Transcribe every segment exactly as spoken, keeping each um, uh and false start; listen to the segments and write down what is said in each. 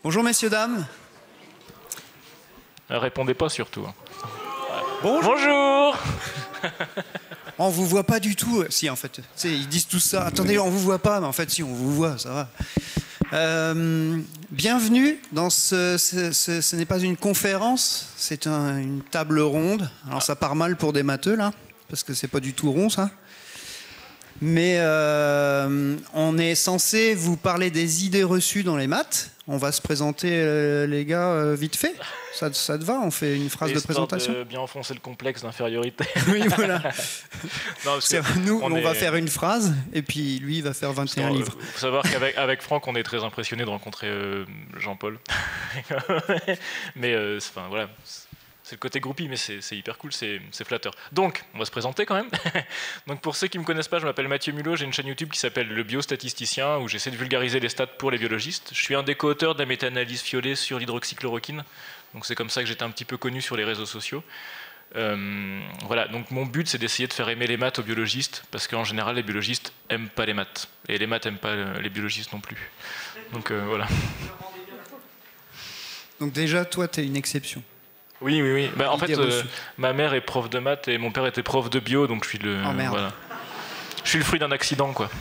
Bonjour messieurs, dames. Ne répondez pas surtout. Bonjour. Bonjour. On vous voit pas du tout. Si, en fait, tu sais, ils disent tout ça. Attendez, on vous voit pas, mais en fait, si, on vous voit, ça va. Euh, bienvenue dans ce... Ce, ce, ce n'est pas une conférence, c'est un, une table ronde. Alors ça part mal pour des matheux, là, parce que c'est pas du tout rond, ça. Mais euh, on est censé vous parler des idées reçues dans les maths. On va se présenter, euh, les gars, euh, vite fait. Ça, ça te va? On fait une phrase de présentation de bien enfoncer le complexe d'infériorité. Oui, voilà. Non, parce que nous, on, on est... va faire une phrase, et puis lui, il va faire vingt et un non, livres. Il faut savoir qu'avec avec Franck, on est très impressionné de rencontrer euh, Jean-Paul. Mais, euh, enfin, voilà... C'est le côté groupie, mais c'est hyper cool, c'est flatteur. Donc, on va se présenter quand même. Donc, pour ceux qui ne me connaissent pas, je m'appelle Mathieu Mulot, j'ai une chaîne YouTube qui s'appelle Le Biostatisticien, où j'essaie de vulgariser les stats pour les biologistes. Je suis un des co-auteurs de la méta-analyse Fiolet sur l'hydroxychloroquine. Donc, c'est comme ça que j'étais un petit peu connu sur les réseaux sociaux. Euh, voilà, donc mon but, c'est d'essayer de faire aimer les maths aux biologistes, parce qu'en général, les biologistes n'aiment pas les maths. Et les maths n'aiment pas les biologistes non plus. Donc, euh, voilà. Donc déjà, toi, tu es une exception. Oui, oui, oui. Bah, en fait, euh, ma mère est prof de maths et mon père était prof de bio, donc je suis le, oh, merde. voilà. Je suis le fruit d'un accident, quoi.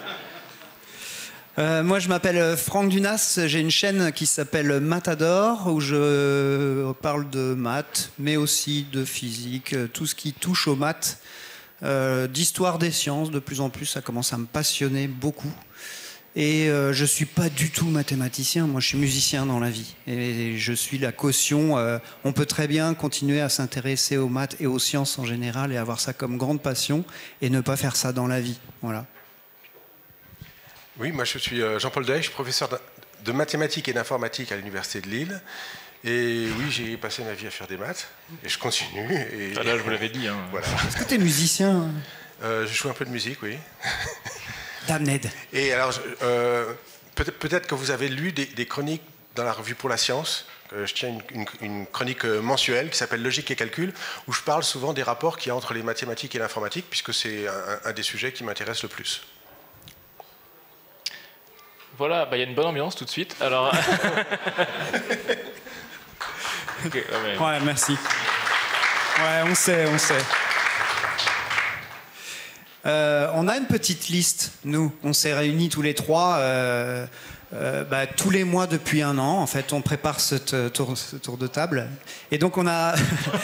Euh, moi, je m'appelle Franck Dunas. J'ai une chaîne qui s'appelle Matador, où je parle de maths, mais aussi de physique, tout ce qui touche aux maths, euh, d'histoire des sciences. De plus en plus, ça commence à me passionner beaucoup. Et euh, je ne suis pas du tout mathématicien, moi je suis musicien dans la vie. Et je suis la caution, euh, on peut très bien continuer à s'intéresser aux maths et aux sciences en général et avoir ça comme grande passion et ne pas faire ça dans la vie. Voilà. Oui, moi je suis Jean-Paul Day, je suis professeur de mathématiques et d'informatique à l'Université de Lille. Et oui, j'ai passé ma vie à faire des maths, et je continue. Et... Ah là, je vous l'avais dit. Hein. Voilà. Est-ce que tu es musicien? euh, Je joue un peu de musique, oui. Damned. Et alors, euh, peut-être peut-être que vous avez lu des, des chroniques dans la revue Pour la Science. Euh, je tiens une, une, une chronique mensuelle qui s'appelle Logique et calcul, où je parle souvent des rapports qu'il y a entre les mathématiques et l'informatique, puisque c'est un, un des sujets qui m'intéresse le plus. Voilà, bah, y a une bonne ambiance tout de suite. Alors... okay, ouais, mais... ouais, merci. Ouais, on sait, on sait. Euh, on a une petite liste, nous. On s'est réunis tous les trois, euh, euh, bah, tous les mois depuis un an. En fait, on prépare ce tour, ce tour de table. Et donc, on a...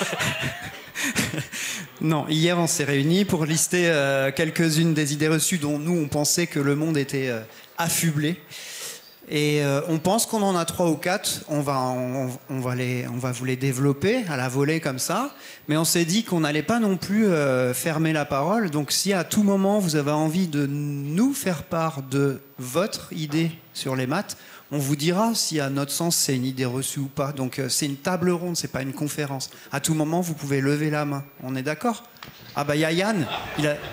non, hier, on s'est réunis pour lister euh, quelques-unes des idées reçues dont nous, on pensait que le monde était euh, affublé. Et euh, on pense qu'on en a trois ou quatre. On va, on, on, va les, on va vous les développer à la volée comme ça. Mais on s'est dit qu'on n'allait pas non plus euh, fermer la parole. Donc si à tout moment vous avez envie de nous faire part de votre idée sur les maths, on vous dira si à notre sens c'est une idée reçue ou pas. Donc euh, c'est une table ronde, c'est pas une conférence. À tout moment vous pouvez lever la main. On est d'accord? Ah bah il y a Yann. Il a...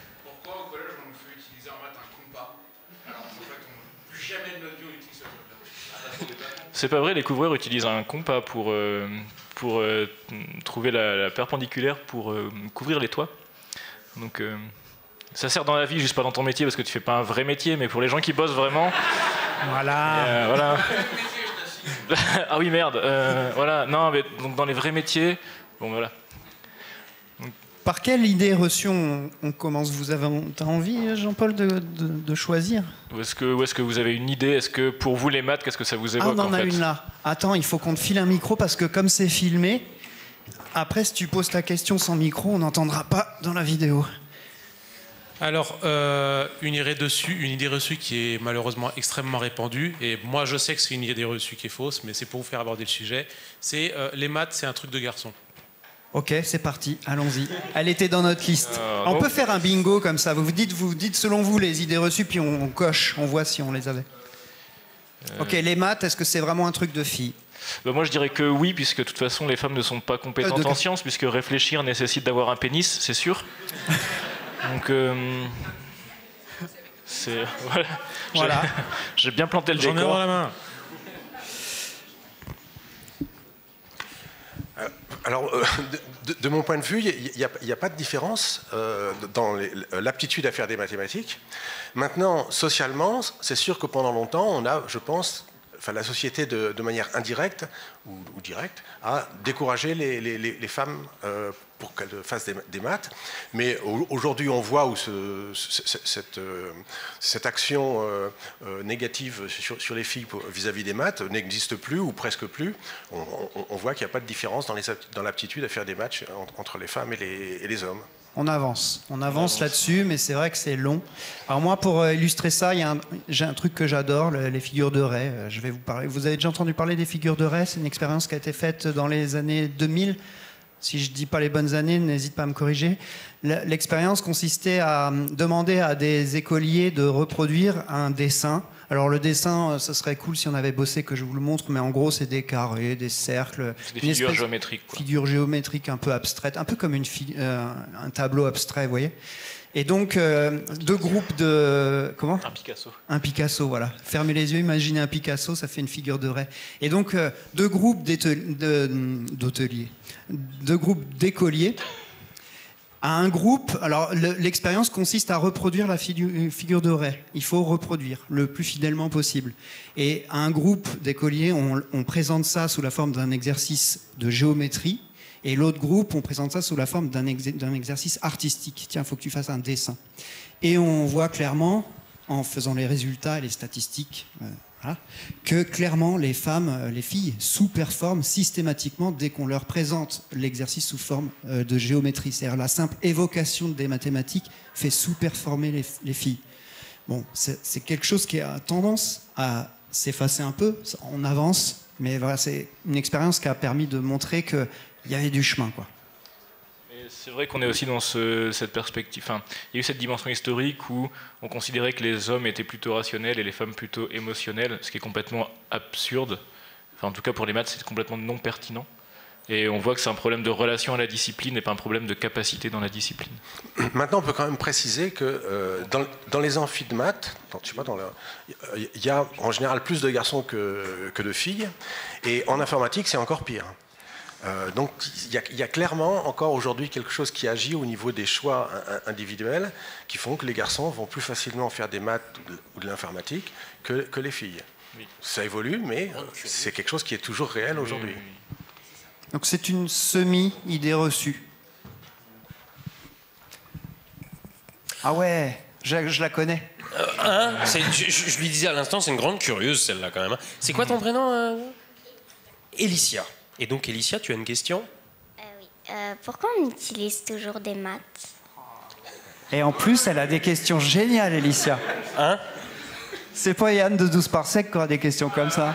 C'est pas vrai, les couvreurs utilisent un compas pour, euh, pour euh, trouver la, la perpendiculaire pour euh, couvrir les toits. Donc euh, ça sert dans la vie, juste pas dans ton métier, parce que tu fais pas un vrai métier, mais pour les gens qui bossent vraiment... Voilà. Euh, voilà. Ah oui, merde. Euh, voilà, non, mais donc dans les vrais métiers... Bon, voilà. Par quelle idée reçue on, on commence? Vous avez t'as envie, Jean-Paul, de, de, de choisir? Ou est-ce que, est que vous avez une idée? Est-ce que pour vous, les maths, qu'est-ce que ça vous évoque? Ah, on en, en a fait une là. Attends, il faut qu'on te file un micro parce que comme c'est filmé, après, si tu poses ta question sans micro, on n'entendra pas dans la vidéo. Alors, euh, une, idée reçue, une idée reçue qui est malheureusement extrêmement répandue, et moi je sais que c'est une idée reçue qui est fausse, mais c'est pour vous faire aborder le sujet, c'est euh, les maths, c'est un truc de garçon. Ok, c'est parti, allons-y. Elle était dans notre liste. Euh, on bon. peut faire un bingo comme ça. Vous vous dites, vous dites selon vous les idées reçues, puis on, on coche, on voit si on les avait. Euh... Ok, les maths, est-ce que c'est vraiment un truc de fille? Bah moi je dirais que oui, puisque de toute façon les femmes ne sont pas compétentes euh, de... en sciences, puisque réfléchir nécessite d'avoir un pénis, c'est sûr. Donc euh... c'est voilà. Voilà. J'ai bien planté le décor. J'en ai dans la main. Alors, euh, de, de, de mon point de vue, il n'y a, a pas de différence euh, dans l'aptitude à faire des mathématiques. Maintenant, socialement, c'est sûr que pendant longtemps, on a, je pense, enfin, la société de, de manière indirecte ou, ou directe a découragé les, les, les femmes euh, pour qu'elles fassent des, des maths. Mais aujourd'hui, on voit où ce, ce, cette, euh, cette action euh, euh, négative sur, sur les filles vis-à-vis des maths n'existe plus ou presque plus. On, on, on voit qu'il n'y a pas de différence dans, les, dans l'aptitude à faire des matchs entre les femmes et les, et les hommes. On avance, on avance là-dessus, mais c'est vrai que c'est long. Alors moi, pour euh, illustrer ça, il y a un, j'ai un truc que j'adore, le, les figures de Rey. Euh, je vais vous parler. Vous avez déjà entendu parler des figures de Rey? C'est une expérience qui a été faite dans les années deux mille. Si je ne dis pas les bonnes années, n'hésite pas à me corriger. L'expérience consistait à demander à des écoliers de reproduire un dessin. Alors le dessin, ça serait cool si on avait bossé, que je vous le montre, mais en gros c'est des carrés, des cercles, des figures géométriques, quoi. Figures géométriques un peu abstraites, un peu comme une fi euh, un tableau abstrait, vous voyez. Et donc euh, deux groupes de comment? Un Picasso. Un Picasso, voilà. Fermez les yeux, imaginez un Picasso, ça fait une figure de Rey. Et donc euh, deux groupes d'hôteliers, deux groupes d'écoliers. À un groupe, alors l'expérience consiste à reproduire la figure de Rey. Il faut reproduire le plus fidèlement possible. Et à un groupe d'écoliers, on, on présente ça sous la forme d'un exercice de géométrie. Et l'autre groupe, on présente ça sous la forme d'un ex exercice artistique. Tiens, il faut que tu fasses un dessin. Et on voit clairement, en faisant les résultats et les statistiques, euh, voilà, que clairement les femmes, les filles sous-performent systématiquement dès qu'on leur présente l'exercice sous forme euh, de géométrie. C'est-à-dire la simple évocation des mathématiques fait sous-performer les, les filles. Bon, c'est quelque chose qui a tendance à s'effacer un peu. On avance, mais voilà, c'est une expérience qui a permis de montrer que il y avait du chemin, quoi. C'est vrai qu'on est aussi dans ce, cette perspective. Enfin, il y a eu cette dimension historique où on considérait que les hommes étaient plutôt rationnels et les femmes plutôt émotionnelles, ce qui est complètement absurde. Enfin, en tout cas, pour les maths, c'est complètement non pertinent. Et on voit que c'est un problème de relation à la discipline et pas un problème de capacité dans la discipline. Maintenant, on peut quand même préciser que euh, dans, dans les amphis de maths, je sais pas, il y a en général plus de garçons que, que de filles. Et en informatique, c'est encore pire. Euh, donc il y, y a clairement encore aujourd'hui quelque chose qui agit au niveau des choix individuels qui font que les garçons vont plus facilement faire des maths ou de, ou de l'informatique que, que les filles. Oui. Ça évolue, mais c'est quelque chose qui est toujours réel aujourd'hui. Oui, oui. Donc c'est une semi-idée reçue. Ah ouais, je, je la connais. Euh, hein je, je, je lui disais à l'instant, c'est une grande curieuse celle-là quand même. C'est quoi ton prénom euh... Elicia. Et donc, Elicia, tu as une question? euh, Oui. Euh, pourquoi on utilise toujours des maths? Et en plus, elle a des questions géniales, Elicia. Hein? C'est pas Yann de douze par sec qui aura des questions comme ça.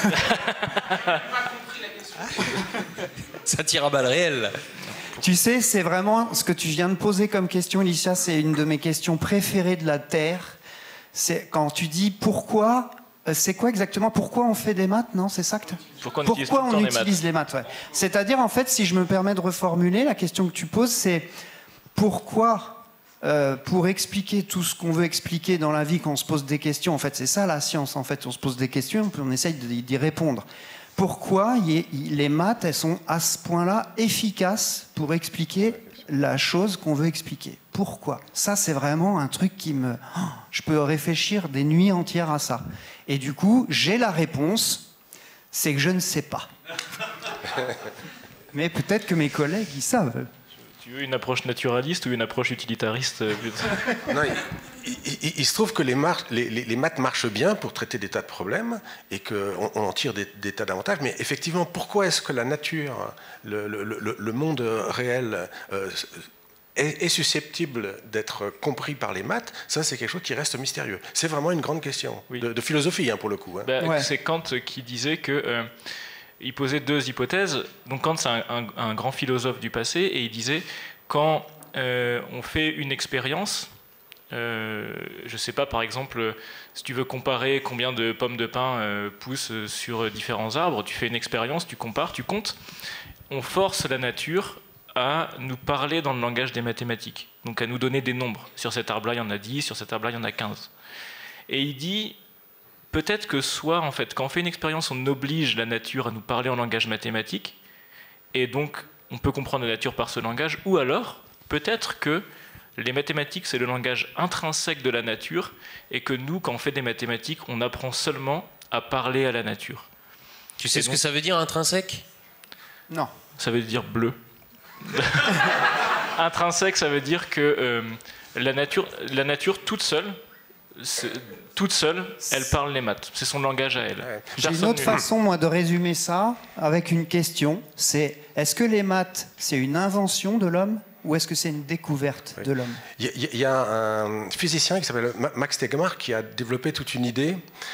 Ça tire à balles réelles. Tu sais, c'est vraiment ce que tu viens de poser comme question, Elicia, c'est une de mes questions préférées de la Terre. C'est quand tu dis pourquoi... C'est quoi exactement? Pourquoi on fait des maths? Non, c'est ça que tu... Pourquoi on Pourquoi utilise, on les utilise maths, les maths ouais. C'est-à-dire, en fait, si je me permets de reformuler, la question que tu poses, c'est pourquoi, euh, pour expliquer tout ce qu'on veut expliquer dans la vie quand on se pose des questions, en fait, c'est ça la science, en fait, on se pose des questions, puis on essaye d'y répondre. Pourquoi y, y, les maths, elles sont à ce point-là efficaces pour expliquer la chose qu'on veut expliquer? Pourquoi? Ça, c'est vraiment un truc qui me... Oh, je peux réfléchir des nuits entières à ça. Et du coup, j'ai la réponse, c'est que je ne sais pas. Mais peut-être que mes collègues, ils savent. Tu veux une approche naturaliste ou une approche utilitariste? Non, il, il, il se trouve que les, les, les, les maths marchent bien pour traiter des tas de problèmes et qu'on on en tire des, des tas d'avantages. Mais effectivement, pourquoi est-ce que la nature, le, le, le, le monde réel... Euh, est susceptible d'être compris par les maths, ça c'est quelque chose qui reste mystérieux. C'est vraiment une grande question, oui. de, de philosophie hein, pour le coup. Hein. Ben, ouais. C'est Kant qui disait que euh, il posait deux hypothèses. Donc Kant c'est un, un, un grand philosophe du passé et il disait quand euh, on fait une expérience, euh, je sais pas par exemple si tu veux comparer combien de pommes de pin euh, poussent sur différents arbres, tu fais une expérience, tu compares, tu comptes, on force la nature à nous parler dans le langage des mathématiques, donc à nous donner des nombres. Sur cet arbre-là, il y en a dix, sur cet arbre-là, il y en a quinze. Et il dit, peut-être que soit, en fait, quand on fait une expérience, on oblige la nature à nous parler en langage mathématique, et donc on peut comprendre la nature par ce langage, ou alors, peut-être que les mathématiques, c'est le langage intrinsèque de la nature, et que nous, quand on fait des mathématiques, on apprend seulement à parler à la nature. Tu sais ce que ça veut dire intrinsèque? Non. Ça veut dire bleu. Intrinsèque, ça veut dire que euh, la nature, la nature toute seule, toute seule, elle parle les maths. C'est son langage à elle. Ouais. J'ai une autre façon, moi, de résumer ça avec une question. C'est, est-ce que les maths, c'est une invention de l'homme ou est-ce que c'est une découverte Oui. de l'homme? Il y, y, y a un physicien qui s'appelle Max Tegmark qui a développé toute une idée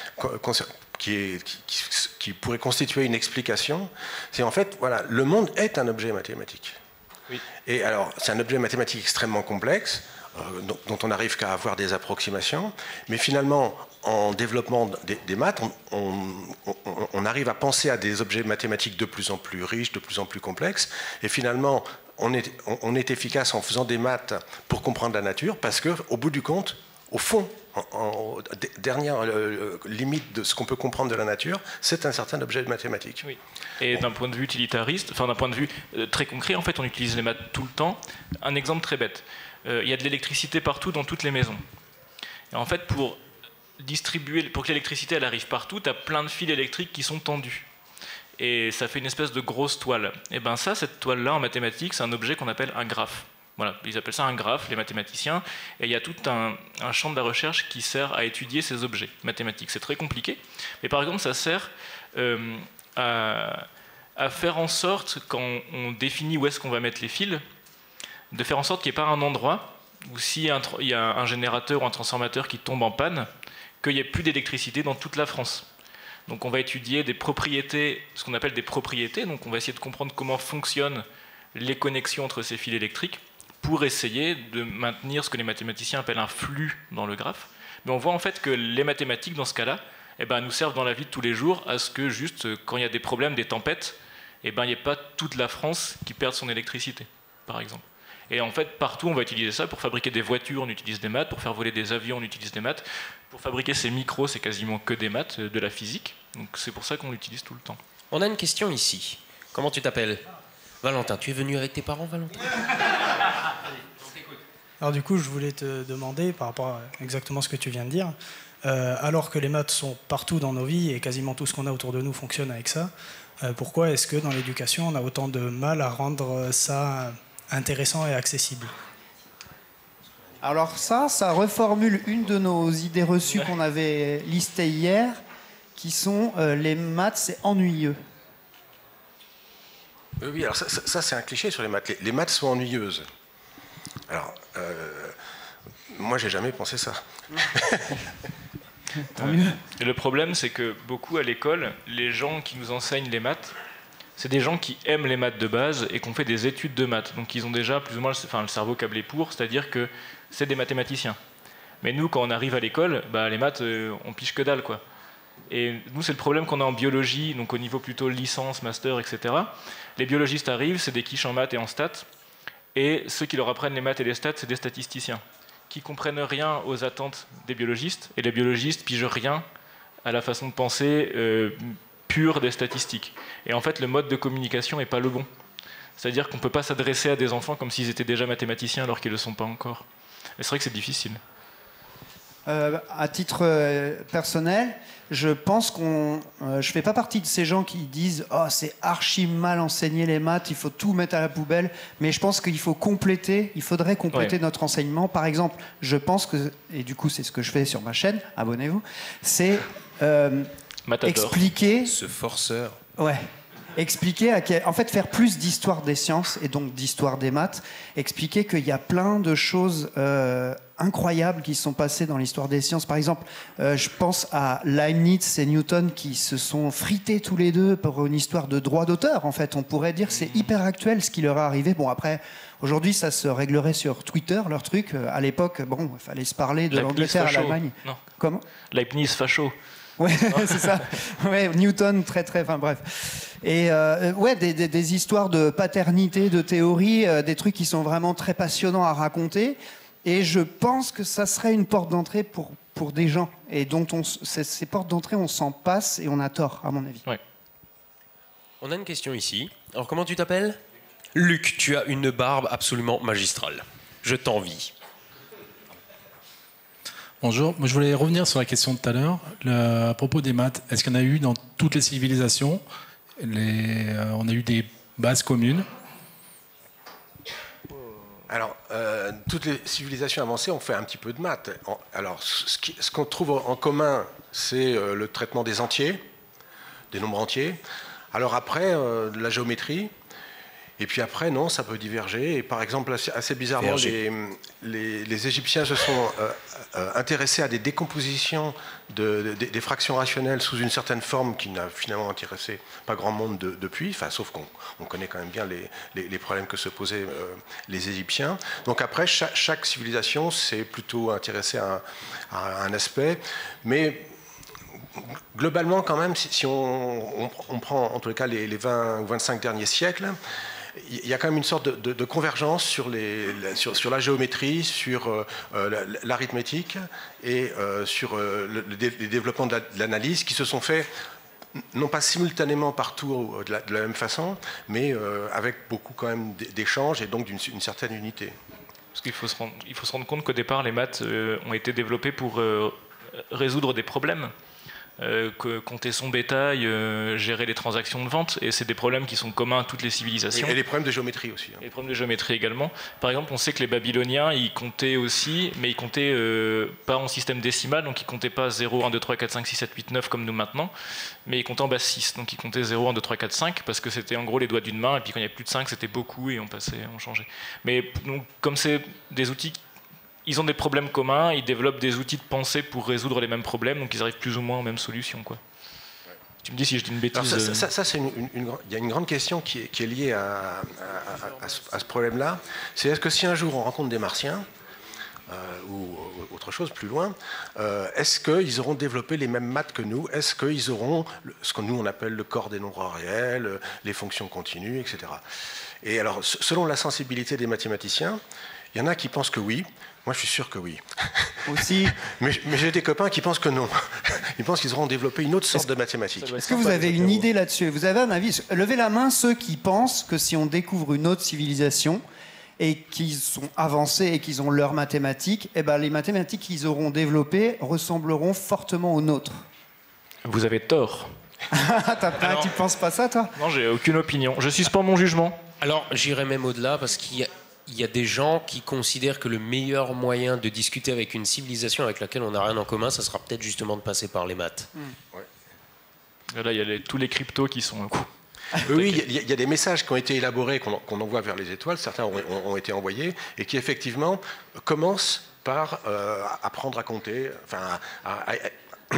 qui, est, qui, qui pourrait constituer une explication. C'est en fait, voilà, le monde est un objet mathématique. Oui. Et alors, c'est un objet mathématique extrêmement complexe, euh, dont, dont on n'arrive qu'à avoir des approximations, mais finalement, en développement des, des maths, on, on, on, on arrive à penser à des objets mathématiques de plus en plus riches, de plus en plus complexes, et finalement, on est, on, on est efficace en faisant des maths pour comprendre la nature, parce qu'au bout du compte, au fond, en, en dernière euh, limite de ce qu'on peut comprendre de la nature, c'est un certain objet mathématique. Oui. Et d'un point de vue utilitariste, enfin d'un point de vue euh, très concret, en fait, on utilise les maths tout le temps. Un exemple très bête. Euh, il y a de l'électricité partout dans toutes les maisons. Et en fait, pour distribuer, pour que l'électricité elle arrive partout, tu as plein de fils électriques qui sont tendus. Et ça fait une espèce de grosse toile. Et bien ça, cette toile-là, en mathématiques, c'est un objet qu'on appelle un graphe. Voilà, ils appellent ça un graphe, les mathématiciens, et il y a tout un, un champ de la recherche qui sert à étudier ces objets mathématiques. C'est très compliqué, mais par exemple, ça sert euh, à, à faire en sorte, quand on définit où est-ce qu'on va mettre les fils, de faire en sorte qu'il n'y ait pas un endroit où s'il y a un, il y a un générateur ou un transformateur qui tombe en panne, qu'il n'y ait plus d'électricité dans toute la France. Donc on va étudier des propriétés, ce qu'on appelle des propriétés, donc on va essayer de comprendre comment fonctionnent les connexions entre ces fils électriques, pour essayer de maintenir ce que les mathématiciens appellent un flux dans le graphe. Mais on voit en fait que les mathématiques, dans ce cas-là, eh ben, nous servent dans la vie de tous les jours à ce que, juste quand il y a des problèmes, des tempêtes, eh ben, il n'y ait pas toute la France qui perde son électricité, par exemple. Et en fait, partout, on va utiliser ça. Pour fabriquer des voitures, on utilise des maths. Pour faire voler des avions, on utilise des maths. Pour fabriquer ces micros, c'est quasiment que des maths, de la physique. Donc c'est pour ça qu'on l'utilise tout le temps. On a une question ici. Comment tu t'appelles? Valentin, tu es venu avec tes parents, Valentin? Alors du coup, je voulais te demander, par rapport à exactement ce que tu viens de dire, euh, alors que les maths sont partout dans nos vies et quasiment tout ce qu'on a autour de nous fonctionne avec ça, euh, pourquoi est-ce que dans l'éducation, on a autant de mal à rendre ça intéressant et accessible? Alors ça, ça reformule une de nos idées reçues qu'on avait listées hier, qui sont euh, les maths, c'est ennuyeux. Oui, alors ça, ça, ça c'est un cliché sur les maths. Les, les maths sont ennuyeuses. Alors, euh, moi, j'ai jamais pensé ça. Tant mieux. Et le problème, c'est que beaucoup à l'école, les gens qui nous enseignent les maths, c'est des gens qui aiment les maths de base et qui ont fait des études de maths. Donc ils ont déjà plus ou moins le, enfin, le cerveau câblé pour, c'est-à-dire que c'est des mathématiciens. Mais nous, quand on arrive à l'école, bah, les maths, euh, on piche que dalle, quoi. Et nous, c'est le problème qu'on a en biologie, donc au niveau plutôt licence, master, et cetera. Les biologistes arrivent, c'est des quiches en maths et en stats, et ceux qui leur apprennent les maths et les stats, c'est des statisticiens, qui comprennent rien aux attentes des biologistes, et les biologistes pigent rien à la façon de penser euh, pure des statistiques. Et en fait, le mode de communication n'est pas le bon. C'est-à-dire qu'on ne peut pas s'adresser à des enfants comme s'ils étaient déjà mathématiciens alors qu'ils ne le sont pas encore. Et c'est vrai que c'est difficile. Euh, à titre euh, personnel, je pense qu'on, euh, je fais pas partie de ces gens qui disent oh c'est archi mal enseigné les maths, il faut tout mettre à la poubelle. Mais je pense qu'il faut compléter, il faudrait compléter ouais. notre enseignement. Par exemple, je pense que et du coup c'est ce que je fais sur ma chaîne, abonnez-vous, c'est euh, expliquer ce forceur. Ouais. Expliquer, à quel... en fait, faire plus d'histoire des sciences et donc d'histoire des maths. Expliquer qu'il y a plein de choses euh, incroyables qui se sont passées dans l'histoire des sciences. Par exemple, euh, je pense à Leibniz et Newton qui se sont frités tous les deux pour une histoire de droit d'auteur. En fait, on pourrait dire que c'est hyper actuel ce qui leur est arrivé. Bon, après, aujourd'hui, ça se réglerait sur Twitter, leur truc. À l'époque, bon, il fallait se parler de l'Angleterre à l'Allemagne. Non. Comment ? Leibniz facho. Ouais, c'est ça. Ouais, Newton, très, très. Enfin, bref. Et euh, ouais, des, des, des histoires de paternité, de théorie, euh, des trucs qui sont vraiment très passionnants à raconter. Et je pense que ça serait une porte d'entrée pour, pour des gens. Et dont on, ces, ces portes d'entrée, on s'en passe et on a tort, à mon avis. Ouais. On a une question ici. Alors, comment tu t'appelles ? Luc, tu as une barbe absolument magistrale. Je t'envie. Bonjour, moi je voulais revenir sur la question de tout à l'heure, le- à propos des maths. Est-ce qu'il y en a eu dans toutes les civilisations? les, euh, On a eu des bases communes? Alors, euh, toutes les civilisations avancées ont fait un petit peu de maths. En- Alors, ce qui- ce qu'on trouve en commun, c'est euh, le traitement des entiers, des nombres entiers. Alors après, euh, de la géométrie. Et puis après, non, ça peut diverger. Et par exemple, assez, assez bizarrement, les, les, les Égyptiens se sont euh, euh, intéressés à des décompositions de, de- des- des fractions rationnelles sous une certaine forme qui n'a finalement intéressé pas grand monde de- depuis, enfin, sauf qu'on on connaît quand même bien les, les- les problèmes que se posaient euh, les Égyptiens. Donc après, chaque, chaque civilisation s'est plutôt intéressée à, un- à un aspect. Mais globalement, quand même, si, si on, on- on prend en tous les cas les, les vingt ou vingt-cinq derniers siècles, il y a quand même une sorte de, de- de convergence sur, les, la, sur, sur la géométrie, sur euh, euh, l'arithmétique et euh, sur euh, le, le dé- les développements de la- de l'analyse qui se sont faits non pas simultanément partout de la, de la même façon, mais euh, avec beaucoup quand même d'échanges et donc d'une une certaine unité. Parce qu'il faut se rendre, il faut se rendre compte qu'au départ, les maths euh, ont été développées pour euh, résoudre des problèmes. Euh, que compter son bétail, euh, gérer les transactions de vente, et c'est des problèmes qui sont communs à toutes les civilisations. Et, et les problèmes de géométrie aussi. Hein. Et les problèmes de géométrie également. Par exemple, on sait que les Babyloniens, ils comptaient aussi, mais ils comptaient euh, pas en système décimal, donc ils comptaient pas zéro, un, deux, trois, quatre, cinq, six, sept, huit, neuf comme nous maintenant, mais ils comptaient en base six, donc ils comptaient zéro, un, deux, trois, quatre, cinq, parce que c'était en gros les doigts d'une main, et puis quand il y avait plus de cinq, c'était beaucoup, et on passait, on changeait. Mais donc, comme c'est des outils, ils ont des problèmes communs, ils développent des outils de pensée pour résoudre les mêmes problèmes, donc ils arrivent plus ou moins aux mêmes solutions, quoi. Tu me dis si je dis une bêtise. Alors ça, ça, ça, c'est une, une, une, il y a une grande question qui est, qui est liée à, à, à, à ce, à ce problème-là. C'est est-ce que si un jour on rencontre des Martiens, euh, ou autre chose plus loin, euh, est-ce qu'ils auront développé les mêmes maths que nous? Est-ce qu'ils auront le, ce que nous on appelle le corps des nombres réels, les fonctions continues, et cetera. Et alors, selon la sensibilité des mathématiciens, il y en a qui pensent que oui. Moi, je suis sûr que oui. Aussi. mais mais j'ai des copains qui pensent que non. Ils pensent qu'ils auront développé une autre sorte de mathématiques. Est-ce que vous avez une idée là-dessus? Vous avez un avis? Levez la main ceux qui pensent que si on découvre une autre civilisation et qu'ils sont avancés et qu'ils ont leurs mathématiques, eh ben les mathématiques qu'ils auront développées ressembleront fortement aux nôtres. Vous avez tort. T'as pas, Alors, tu penses pas ça, toi? Non, j'ai aucune opinion. Je suspends mon jugement. Alors, j'irai même au-delà parce qu'il y a Il y a des gens qui considèrent que le meilleur moyen de discuter avec une civilisation avec laquelle on n'a rien en commun, ça sera peut-être justement de passer par les maths. Mmh. Ouais. Là, il y a les, tous les cryptos qui sont un coup. Oui, il y, y a des messages qui ont été élaborés, qu'on qu'on envoie vers les étoiles, certains ont, ont, ont été envoyés, et qui effectivement commencent par euh, apprendre à compter. Enfin, à, à, à,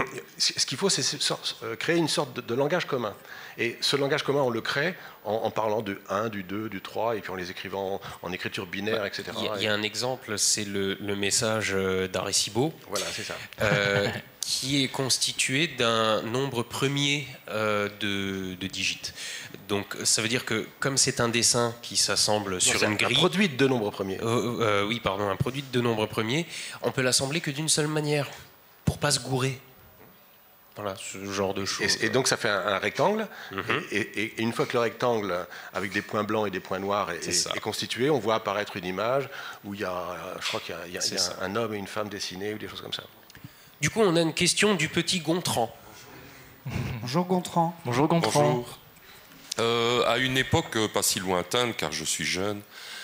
ce qu'il faut, c'est créer une sorte de, de langage commun. Et ce langage commun, on le crée en, en parlant du un, du deux, du trois, et puis en les écrivant en, en écriture binaire, et cetera. Il y, y a un exemple, c'est le, le message d'Arecibo. Voilà, c'est ça. Euh, qui est constitué d'un nombre premier euh, de, de digits. Donc ça veut dire que comme c'est un dessin qui s'assemble non, sur une grille... Un produit de deux nombres premiers. Euh, euh, oui, pardon, un produit de deux nombres premiers, on peut l'assembler que d'une seule manière, pour pas se gourer. Voilà, ce genre de choses. Et, et donc ça fait un, un rectangle, mm-hmm. et, et, et une fois que le rectangle, avec des points blancs et des points noirs, est, est, est constitué, on voit apparaître une image où il y a, je crois qu'il y a, il y a, il y a un homme et une femme dessinés, ou des choses comme ça. Du coup, on a une question du petit Gontran. Bonjour Gontran. Bonjour Gontran. Bonjour. Euh, à une époque pas si lointaine, car je suis jeune,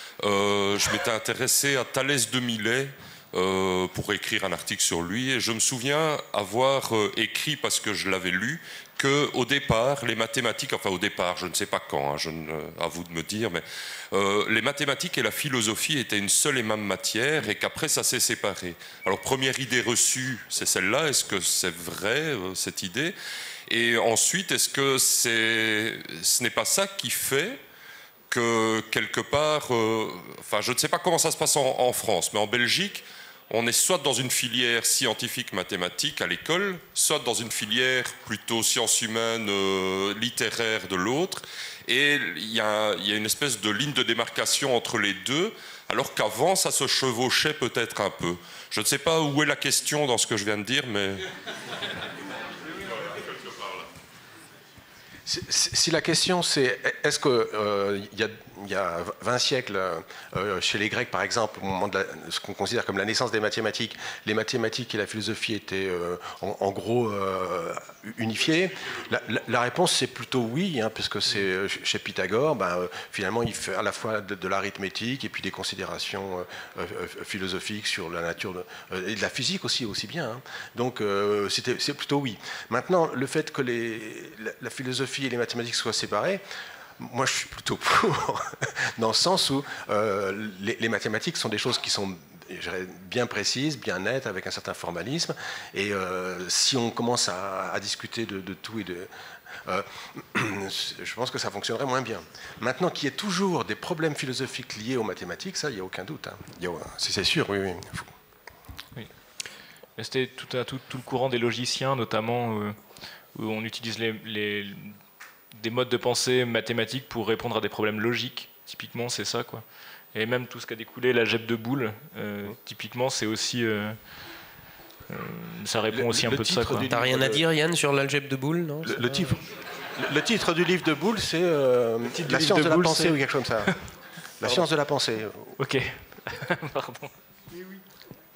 euh, je m'étais intéressé à Thalès de Milet, Euh, pour écrire un article sur lui, et je me souviens avoir euh, écrit, parce que je l'avais lu, qu'au départ, les mathématiques, enfin au départ, je ne sais pas quand, hein, je, euh, à vous de me dire, mais euh, les mathématiques et la philosophie étaient une seule et même matière, et qu'après ça s'est séparé. Alors première idée reçue, c'est celle-là, est-ce que c'est vrai, euh, cette idée? Et ensuite, est-ce que c'est, ce n'est pas ça qui fait que quelque part, euh, enfin je ne sais pas comment ça se passe en, en France, mais en Belgique, on est soit dans une filière scientifique mathématique à l'école, soit dans une filière plutôt sciences humaines, euh, littéraire de l'autre, et il y, y a une espèce de ligne de démarcation entre les deux, alors qu'avant ça se chevauchait peut-être un peu. Je ne sais pas où est la question dans ce que je viens de dire, mais... Si, si la question c'est est-ce qu'il euh, y, y a vingt siècles, euh, chez les Grecs par exemple, au moment de la, ce qu'on considère comme la naissance des mathématiques, les mathématiques et la philosophie étaient euh, en, en gros euh, unifiées, la, la, la réponse c'est plutôt oui, hein, puisque c'est chez Pythagore, ben, euh, finalement il fait à la fois de, de l'arithmétique et puis des considérations euh, euh, philosophiques sur la nature de, euh, et de la physique aussi, aussi bien. Hein. Donc euh, c'était, c'est plutôt oui. Maintenant, le fait que les, la, la philosophie et les mathématiques soient séparées, moi je suis plutôt pour, dans le sens où euh, les, les mathématiques sont des choses qui sont bien précises, bien nettes, avec un certain formalisme, et euh, si on commence à, à discuter de, de tout et de... Euh, je pense que ça fonctionnerait moins bien. Maintenant qu'il y ait toujours des problèmes philosophiques liés aux mathématiques, ça, il n'y a aucun doute. Hein. Il y a, c'est sûr, oui, oui. oui. C'était tout, tout, tout le courant des logiciens, notamment... Euh, où on utilise les, les, des modes de pensée mathématiques pour répondre à des problèmes logiques. Typiquement, c'est ça, quoi. Et même tout ce qu'a découlé l'algèbre de Boole, euh, typiquement, c'est aussi... Euh, euh, ça répond le, aussi un peu de ça, quoi. T'as rien à dire, Yann, sur l'algèbre de Boole, non? le, le, titre, le, le titre du livre de Boole, c'est euh, La science de, de la Boole, pensée, c'est... ou quelque chose comme ça. La Pardon. Science de la pensée. Ok. Pardon. Oui, oui.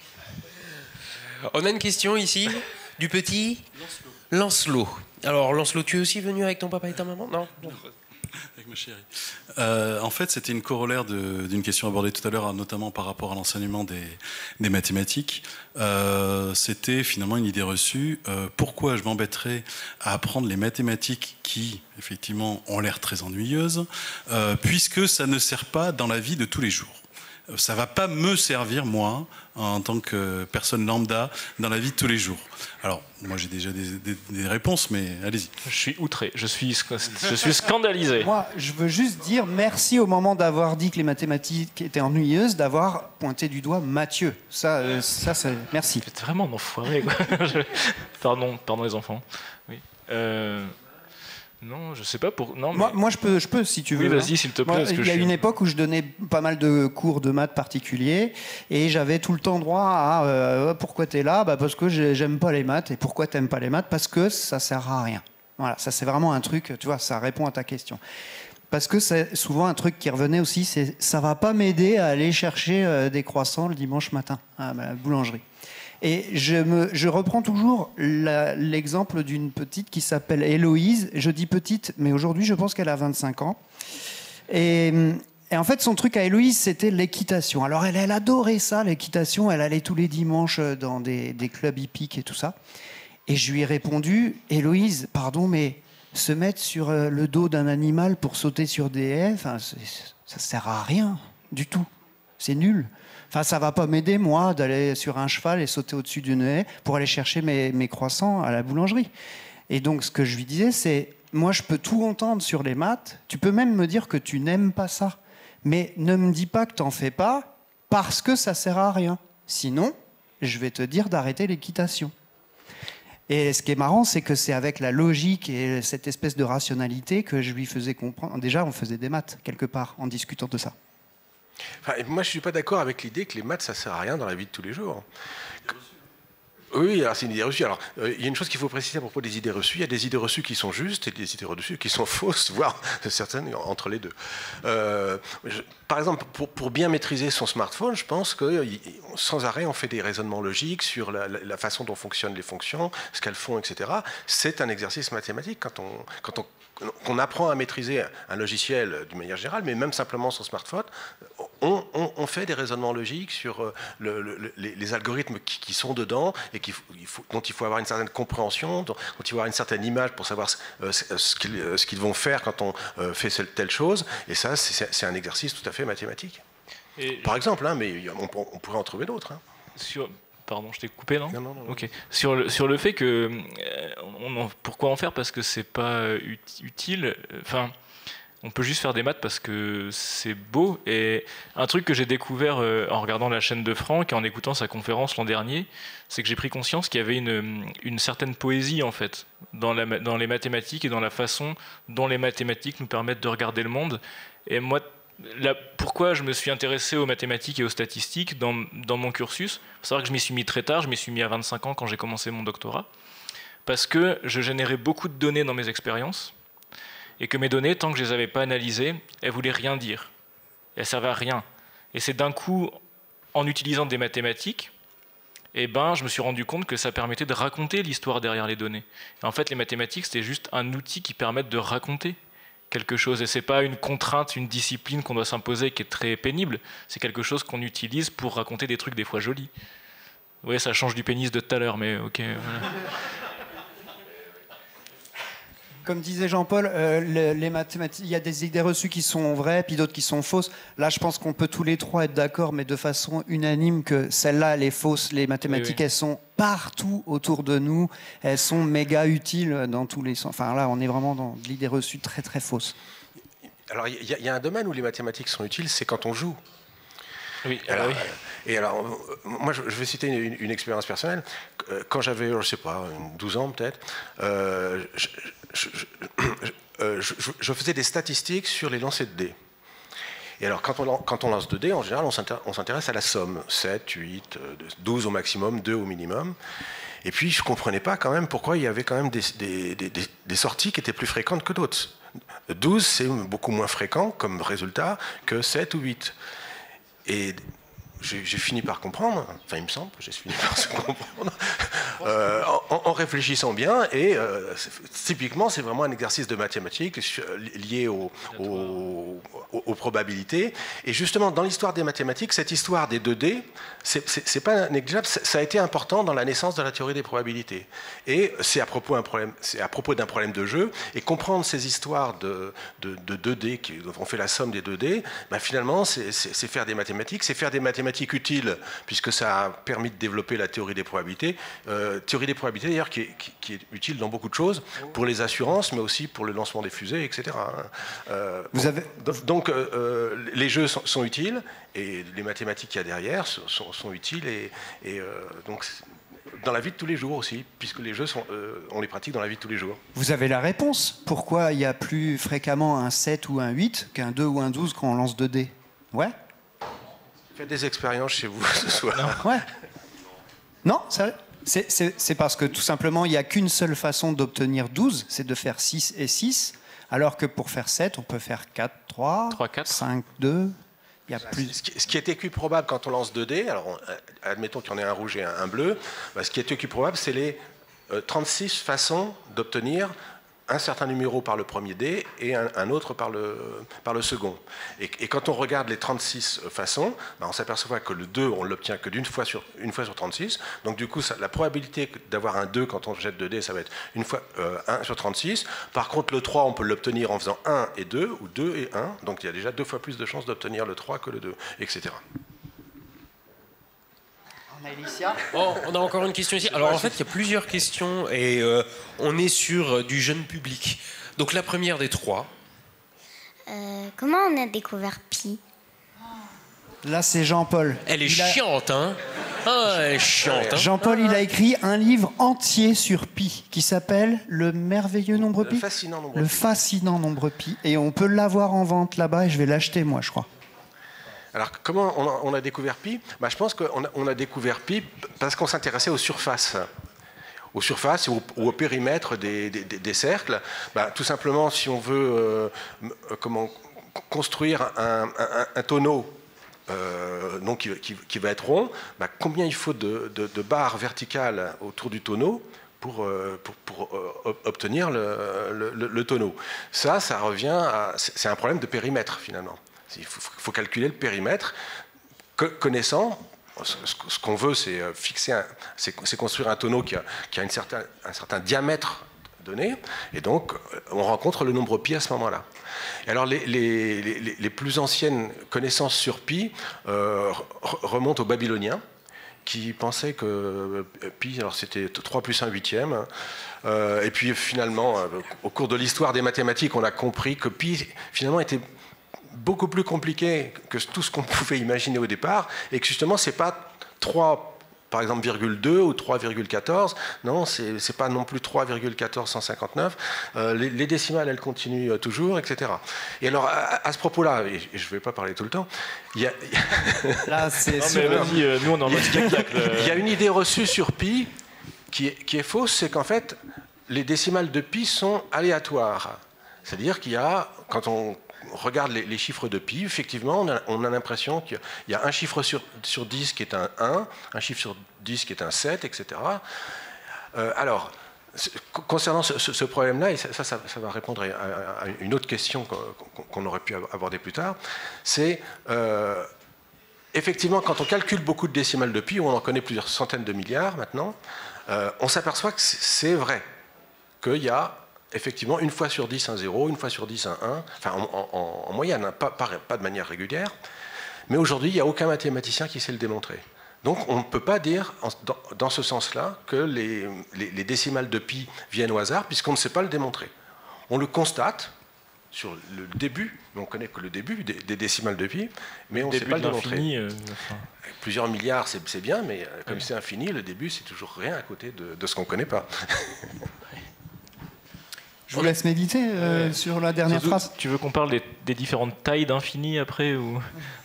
On a une question ici, du petit Lancelot. Alors, Lancelot, tu es aussi venu avec ton papa et ta maman? Non, non. Avec ma chérie. Euh, en fait, c'était une corollaire de, d'une question abordée tout à l'heure, notamment par rapport à l'enseignement des, des mathématiques. Euh, c'était finalement une idée reçue. Euh, pourquoi je m'embêterais à apprendre les mathématiques qui, effectivement, ont l'air très ennuyeuses, euh, puisque ça ne sert pas dans la vie de tous les jours. Ça ne va pas me servir, moi, en tant que personne lambda, dans la vie de tous les jours. Alors, moi, j'ai déjà des, des, des réponses, mais allez-y. Je suis outré, je suis, je suis scandalisé. Moi, je veux juste dire merci au moment d'avoir dit que les mathématiques étaient ennuyeuses, d'avoir pointé du doigt Mathieu. Ça, euh, ça, ça merci. C'est vraiment un enfoiré, quoi. Pardon, pardon les enfants. Oui. Euh... Non, je sais pas pour. Non, mais... moi, moi, je peux, je peux, si tu veux. Oui, vas-y, s'il te plaît. Il y a une époque où je donnais pas mal de cours de maths particuliers et j'avais tout le temps droit à euh, pourquoi t'es là, bah parce que j'aime pas les maths. Et pourquoi t'aimes pas les maths? Parce que ça sert à rien. Voilà, ça c'est vraiment un truc. Tu vois, ça répond à ta question. Parce que c'est souvent un truc qui revenait aussi, c'est ça va pas m'aider à aller chercher euh, des croissants le dimanche matin à la boulangerie. Et je, me, je reprends toujours la, l'exemple d'une petite qui s'appelle Héloïse. Je dis petite, mais aujourd'hui, je pense qu'elle a vingt-cinq ans. Et, et en fait, son truc à Héloïse, c'était l'équitation. Alors, elle, elle adorait ça, l'équitation. Elle allait tous les dimanches dans des, des clubs hippiques et tout ça. Et je lui ai répondu, Héloïse, pardon, mais se mettre sur le dos d'un animal pour sauter sur des haies, enfin, ça ne sert à rien du tout. C'est nul. Enfin, ça va pas m'aider, moi, d'aller sur un cheval et sauter au-dessus d'une haie pour aller chercher mes, mes croissants à la boulangerie. Et donc, ce que je lui disais, c'est, moi, je peux tout entendre sur les maths. Tu peux même me dire que tu n'aimes pas ça. Mais ne me dis pas que t'en fais pas parce que ça sert à rien. Sinon, je vais te dire d'arrêter l'équitation. Et ce qui est marrant, c'est que c'est avec la logique et cette espèce de rationalité que je lui faisais comprendre. Déjà, on faisait des maths, quelque part, en discutant de ça. Enfin, moi, je ne suis pas d'accord avec l'idée que les maths, ça ne sert à rien dans la vie de tous les jours. Oui, alors c'est une idée reçue. Alors, euh, il y a une chose qu'il faut préciser à propos des idées reçues. Il y a des idées reçues qui sont justes et des idées reçues qui sont fausses, voire certaines entre les deux. Euh, je, par exemple, pour, pour bien maîtriser son smartphone, je pense que sans arrêt, on fait des raisonnements logiques sur la, la, la façon dont fonctionnent les fonctions, ce qu'elles font, et cetera. C'est un exercice mathématique quand on, quand on qu'on apprend à maîtriser un logiciel d'une manière générale, mais même simplement son smartphone, on, on, on fait des raisonnements logiques sur le, le, les, les algorithmes qui, qui sont dedans et qui, il faut, dont il faut avoir une certaine compréhension, dont, dont il faut avoir une certaine image pour savoir ce, ce qu'ils, ce qu'ils vont faire quand on fait telle chose. Et ça, c'est, c'est un exercice tout à fait mathématique. Et Par exemple, hein, mais on, on pourrait en trouver d'autres. Hein. Sur... Pardon, je t'ai coupé, non? Non, non, non. Ok. Sur le, sur le fait que... Euh, on en, pourquoi en faire? Parce que c'est pas utile. Enfin, on peut juste faire des maths parce que c'est beau. Et un truc que j'ai découvert euh, en regardant la chaîne de Franck et en écoutant sa conférence l'an dernier, c'est que j'ai pris conscience qu'il y avait une, une certaine poésie, en fait, dans, la, dans les mathématiques et dans la façon dont les mathématiques nous permettent de regarder le monde. Et moi... Là, pourquoi je me suis intéressé aux mathématiques et aux statistiques dans, dans mon cursus? Il faut savoir que je m'y suis mis très tard, je m'y suis mis à vingt-cinq ans quand j'ai commencé mon doctorat, parce que je générais beaucoup de données dans mes expériences, et que mes données, tant que je les avais pas analysées, elles voulaient rien dire. Elles servaient à rien. Et c'est d'un coup, en utilisant des mathématiques, eh ben, je me suis rendu compte que ça permettait de raconter l'histoire derrière les données. Et en fait, les mathématiques, c'était juste un outil qui permet de raconter quelque chose. Et c'est pas une contrainte, une discipline qu'on doit s'imposer qui est très pénible. C'est quelque chose qu'on utilise pour raconter des trucs des fois jolis. Oui, ça change du pénis de tout à l'heure, mais ok. Voilà. Comme disait Jean-Paul, euh, les, les mathématiques, il y a des idées reçues qui sont vraies, puis d'autres qui sont fausses. Là, je pense qu'on peut tous les trois être d'accord, mais de façon unanime, que celle-là, elle est fausse. Les mathématiques, oui, oui. Elles sont partout autour de nous. Elles sont méga utiles dans tous les sens. Enfin, là, on est vraiment dans de l'idée reçue très, très fausse. Alors, il y, y a un domaine où les mathématiques sont utiles, c'est quand on joue. Oui, alors, oui. Et alors, moi, je vais citer une, une expérience personnelle. Quand j'avais, je ne sais pas, douze ans peut-être, euh, je, je, je, je, je faisais des statistiques sur les lancers de dés. Et alors, quand on, quand on lance deux dés, en général, on s'intéresse à la somme. sept, huit, douze au maximum, deux au minimum. Et puis, je ne comprenais pas quand même pourquoi il y avait quand même des, des, des, des sorties qui étaient plus fréquentes que d'autres. douze, c'est beaucoup moins fréquent comme résultat que sept ou huit. Et j'ai fini par comprendre, enfin il me semble que j'ai fini par se comprendre, euh, en, en réfléchissant bien, et euh, typiquement c'est vraiment un exercice de mathématiques lié au, au, aux, aux probabilités, et justement dans l'histoire des mathématiques, cette histoire des deux D, c'est pas négligeable, ça a été important dans la naissance de la théorie des probabilités, et c'est à propos d'un problème, c'est à propos d'un problème de jeu, et comprendre ces histoires de, de, de deux D, qui ont fait la somme des deux D, ben finalement c'est faire des mathématiques, c'est faire des mathématiques utile, puisque ça a permis de développer la théorie des probabilités. Euh, théorie des probabilités, d'ailleurs, qui, qui, qui est utile dans beaucoup de choses, pour les assurances, mais aussi pour le lancement des fusées, et cetera. Euh, Vous bon, avez... Donc, euh, les jeux sont, sont utiles, et les mathématiques qu'il y a derrière sont, sont, sont utiles, et, et euh, donc, dans la vie de tous les jours aussi, puisque les jeux, sont, euh, on les pratique dans la vie de tous les jours. Vous avez la réponse. Pourquoi il y a plus fréquemment un sept ou un huit qu'un deux ou un douze quand on lance deux dés? Ouais. Faites des expériences chez vous ce soir. Non, ouais. Non, c'est parce que tout simplement, il n'y a qu'une seule façon d'obtenir douze, c'est de faire six et six, alors que pour faire sept, on peut faire quatre, trois, cinq, deux. Il y a plus... Ce qui est écu probable quand on lance deux dés, alors on, admettons qu'il y en ait un rouge et un, un bleu, bah, ce qui est écu probable, c'est les euh, trente-six façons d'obtenir un certain numéro par le premier dé et un, un autre par le, par le second. Et, et quand on regarde les trente-six façons, ben on s'aperçoit que le deux, on l'obtient que d'une fois sur, une fois sur trente-six. Donc du coup, ça, la probabilité d'avoir un deux quand on jette deux dés, ça va être une fois, euh, un sur trente-six. Par contre, le trois, on peut l'obtenir en faisant un et deux, ou deux et un. Donc il y a déjà deux fois plus de chances d'obtenir le trois que le deux, et cetera. Oh, on a encore une question ici. Alors en fait, il y a plusieurs questions et euh, on est sur du jeune public. Donc la première des trois. Euh, comment on a découvert pi? Là, c'est Jean-Paul. Elle est il chiante, a... hein ah, elle est chiante. Hein Jean-Paul, il a écrit un livre entier sur pi qui s'appelle Le merveilleux nombre pi. Le fascinant nombre Le pi. fascinant nombre pi. Et on peut l'avoir en vente là-bas et je vais l'acheter, moi, je crois. Alors, comment on a, on a découvert pi? Bah, je pense qu'on a, on a découvert pi parce qu'on s'intéressait aux surfaces. Aux surfaces ou au, ou au périmètre des, des, des cercles. Bah, tout simplement, si on veut euh, comment, construire un, un, un tonneau euh, donc, qui, qui, qui va être rond, bah, combien il faut de, de, de barres verticales autour du tonneau pour, euh, pour, pour euh, obtenir le, le, le tonneau? Ça, ça revient à... C'est un problème de périmètre, finalement. Il faut, faut calculer le périmètre. Connaissant, ce qu'on veut, c'est fixer, c'est construire un tonneau qui a, qui a une certain, un certain diamètre donné, et donc on rencontre le nombre pi à ce moment-là. Et alors les, les, les, les plus anciennes connaissances sur pi euh, remontent aux Babyloniens, qui pensaient que pi, alors c'était trois plus un huitième. Euh, et puis finalement, au cours de l'histoire des mathématiques, on a compris que pi finalement était beaucoup plus compliqué que tout ce qu'on pouvait imaginer au départ, et que justement c'est pas trois par exemple virgule deux ou trois virgule quatorze, non, c'est c'est pas non plus trois virgule quatorze cent cinquante-neuf, euh, les, les décimales elles continuent toujours, et cetera. Et alors à, à ce propos-là, et je ne vais pas parler tout le temps, il y a, là c'est euh, nous on est en mode spectacle. Il y a une idée reçue sur pi qui est, qui est fausse, c'est qu'en fait les décimales de pi sont aléatoires. C'est-à-dire qu'il y a, quand on regarde les, les chiffres de pi, effectivement, on a, on a l'impression qu'il y a un chiffre sur, sur dix qui est un un, un chiffre sur dix qui est un sept, et cetera. Euh, alors, concernant ce, ce, ce problème-là, et ça, ça, ça va répondre à, à une autre question qu'on, qu'on aurait pu aborder plus tard, c'est euh, effectivement, quand on calcule beaucoup de décimales de pi, où on en connaît plusieurs centaines de milliards maintenant, euh, on s'aperçoit que c'est vrai qu'il y a effectivement une fois sur dix un zéro, une fois sur dix un un, enfin en, en, en moyenne, hein, pas, pas, pas de manière régulière, mais aujourd'hui, il n'y a aucun mathématicien qui sait le démontrer. Donc on ne peut pas dire, dans, dans ce sens-là, que les, les, les décimales de pi viennent au hasard, puisqu'on ne sait pas le démontrer. On le constate sur le début, mais on ne connaît que le début des, des décimales de pi, mais on ne sait pas le démontrer. Euh, enfin... Plusieurs milliards, c'est, c'est bien, mais comme ouais. c'est infini, le début, c'est toujours rien à côté de, de ce qu'on ne connaît pas. Je vous laisse méditer euh, ouais. sur la dernière Surtout, phrase. Tu veux qu'on parle des, des différentes tailles d'infini après ou...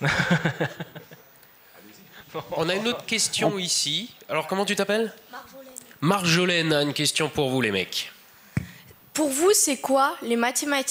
On a une autre question ici. Alors, comment tu t'appelles ? Marjolaine. Marjolaine a une question pour vous, les mecs. Pour vous, c'est quoi les mathématiques ?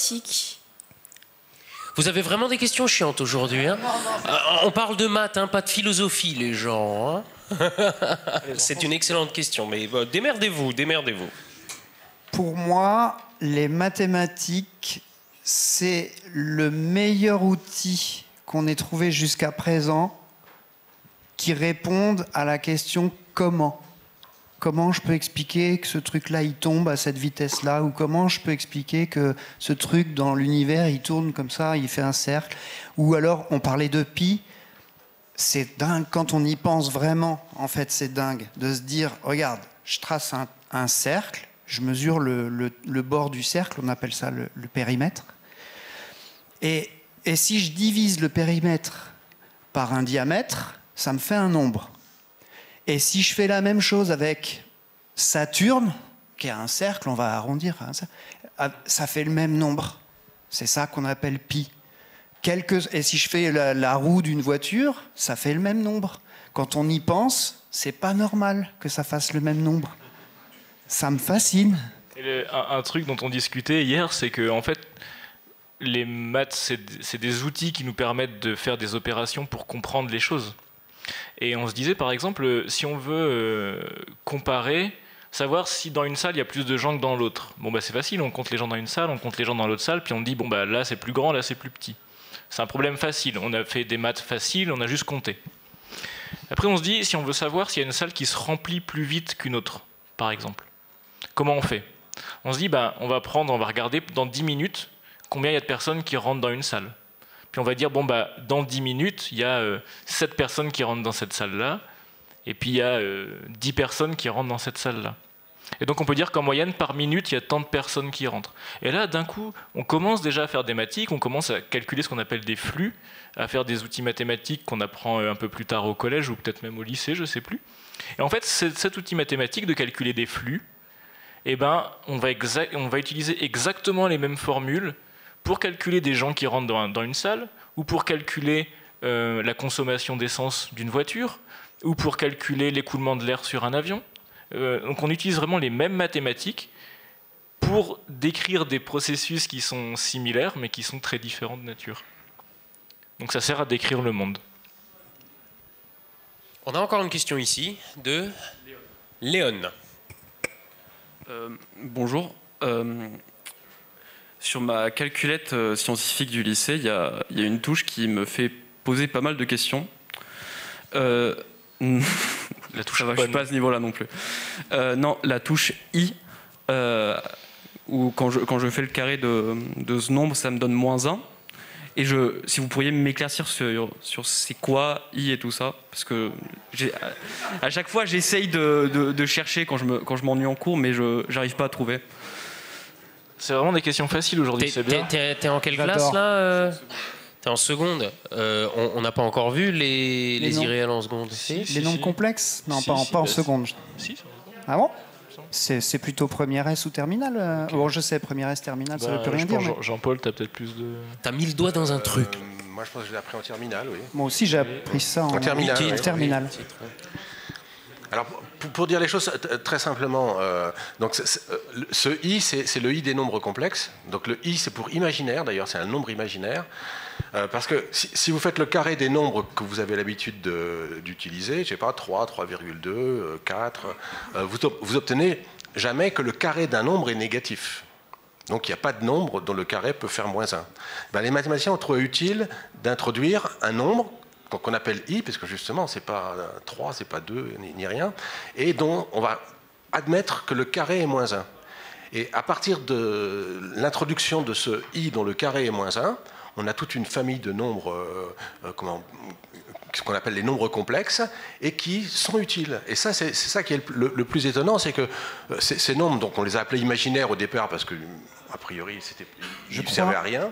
Vous avez vraiment des questions chiantes aujourd'hui. Hein ? euh, on parle de maths, hein, pas de philosophie, les gens. Hein. C'est une excellente question, mais bon, démerdez-vous, démerdez-vous. Pour moi, les mathématiques, c'est le meilleur outil qu'on ait trouvé jusqu'à présent qui répondent à la question comment. Comment je peux expliquer que ce truc-là, il tombe à cette vitesse-là, ou comment je peux expliquer que ce truc dans l'univers, il tourne comme ça, il fait un cercle. Ou alors, on parlait de pi, c'est dingue quand on y pense vraiment, en fait, c'est dingue de se dire, regarde, je trace un, un cercle, je mesure le, le, le bord du cercle, on appelle ça le, le périmètre, et, et si je divise le périmètre par un diamètre, ça me fait un nombre. Et si je fais la même chose avec Saturne, qui est un cercle, on va arrondir, hein, ça fait le même nombre. C'est ça qu'on appelle pi. Quelques... Et si je fais la, la roue d'une voiture, ça fait le même nombre. Quand on y pense, c'est pas normal que ça fasse le même nombre. Ça me fascine. Et le, un, un truc dont on discutait hier, c'est que en fait, les maths, c'est, c'est des outils qui nous permettent de faire des opérations pour comprendre les choses. Et on se disait, par exemple, si on veut euh, comparer, savoir si dans une salle, il y a plus de gens que dans l'autre. Bon, bah, c'est facile, on compte les gens dans une salle, on compte les gens dans l'autre salle, puis on dit, bon, bah, là, c'est plus grand, là, c'est plus petit. C'est un problème facile. On a fait des maths faciles, on a juste compté. Après, on se dit, si on veut savoir s'il y a une salle qui se remplit plus vite qu'une autre, par exemple, comment on fait ? On se dit, bah, on va prendre, on va regarder dans dix minutes combien il y a de personnes qui rentrent dans une salle. Puis on va dire, bon, bah, dans dix minutes, il y a euh, sept personnes qui rentrent dans cette salle-là, et puis il y a euh, dix personnes qui rentrent dans cette salle-là. Et donc on peut dire qu'en moyenne, par minute, il y a tant de personnes qui rentrent. Et là, d'un coup, on commence déjà à faire des mathématiques, on commence à calculer ce qu'on appelle des flux, à faire des outils mathématiques qu'on apprend un peu plus tard au collège, ou peut-être même au lycée, je ne sais plus. Et en fait, cet outil mathématique de calculer des flux, eh ben, on va, exa- on va utiliser exactement les mêmes formules pour calculer des gens qui rentrent dans, un, dans une salle, ou pour calculer euh, la consommation d'essence d'une voiture, ou pour calculer l'écoulement de l'air sur un avion. Euh, donc on utilise vraiment les mêmes mathématiques pour décrire des processus qui sont similaires, mais qui sont très différents de nature. Donc ça sert à décrire le monde. On a encore une question ici, de Léon. Euh, bonjour. Euh... Sur ma calculette euh, scientifique du lycée, il y, y a une touche qui me fait poser pas mal de questions. Euh, la touche, ça va, je ne suis pas à ce niveau-là non plus. Euh, non, la touche I, euh, où quand je, quand je fais le carré de, de ce nombre, ça me donne moins un. Et je, si vous pourriez m'éclaircir sur, sur c'est quoi I et tout ça, parce que j'ai, à chaque fois j'essaye de, de, de chercher quand je, me, quand je m'ennuie en cours, mais je n'arrive pas à trouver. C'est vraiment des questions faciles aujourd'hui, t'es, c'est bien. T'es, t'es en quelle J'adore. classe là euh T'es en seconde. Euh, on n'a pas encore vu les, les, les irréels en seconde. Si, si, les nombres si. complexes ? Non, si, pas, si, pas en seconde. Si, ah bon ? c'est, c'est plutôt première S ou terminale euh... okay. Bon, je sais, première S, terminale, bah, ça ne veut plus rien dire. Mais... Jean-Paul, t'as peut-être plus de... T'as mis le doigt dans un euh, truc. Moi, je pense que je l'ai appris en terminale, oui. Moi aussi, j'ai appris ça en, en terminale. En terminale. Alors, pour, pour dire les choses très simplement, euh, donc c'est, c'est, ce i, c'est, c'est le i des nombres complexes. Donc le i, c'est pour imaginaire, d'ailleurs, c'est un nombre imaginaire. Euh, parce que si, si vous faites le carré des nombres que vous avez l'habitude de, d'utiliser, je ne sais pas, trois, trois virgule deux, quatre, euh, vous, vous obtenez jamais que le carré d'un nombre est négatif. Donc il n'y a pas de nombre dont le carré peut faire moins un. Ben, les mathématiciens ont trouvé utile d'introduire un nombre qu'on appelle i, parce que justement, ce n'est pas trois, ce n'est pas deux, ni, ni rien, et dont on va admettre que le carré est moins un. Et à partir de l'introduction de ce i dont le carré est moins un, on a toute une famille de nombres, euh, euh, comment, ce qu'on appelle les nombres complexes, et qui sont utiles. Et ça, c'est, c'est ça qui est le, le plus étonnant, c'est que euh, ces, ces nombres, donc on les a appelés imaginaires au départ, parce que, a priori, c'était, ils ne servaient à rien.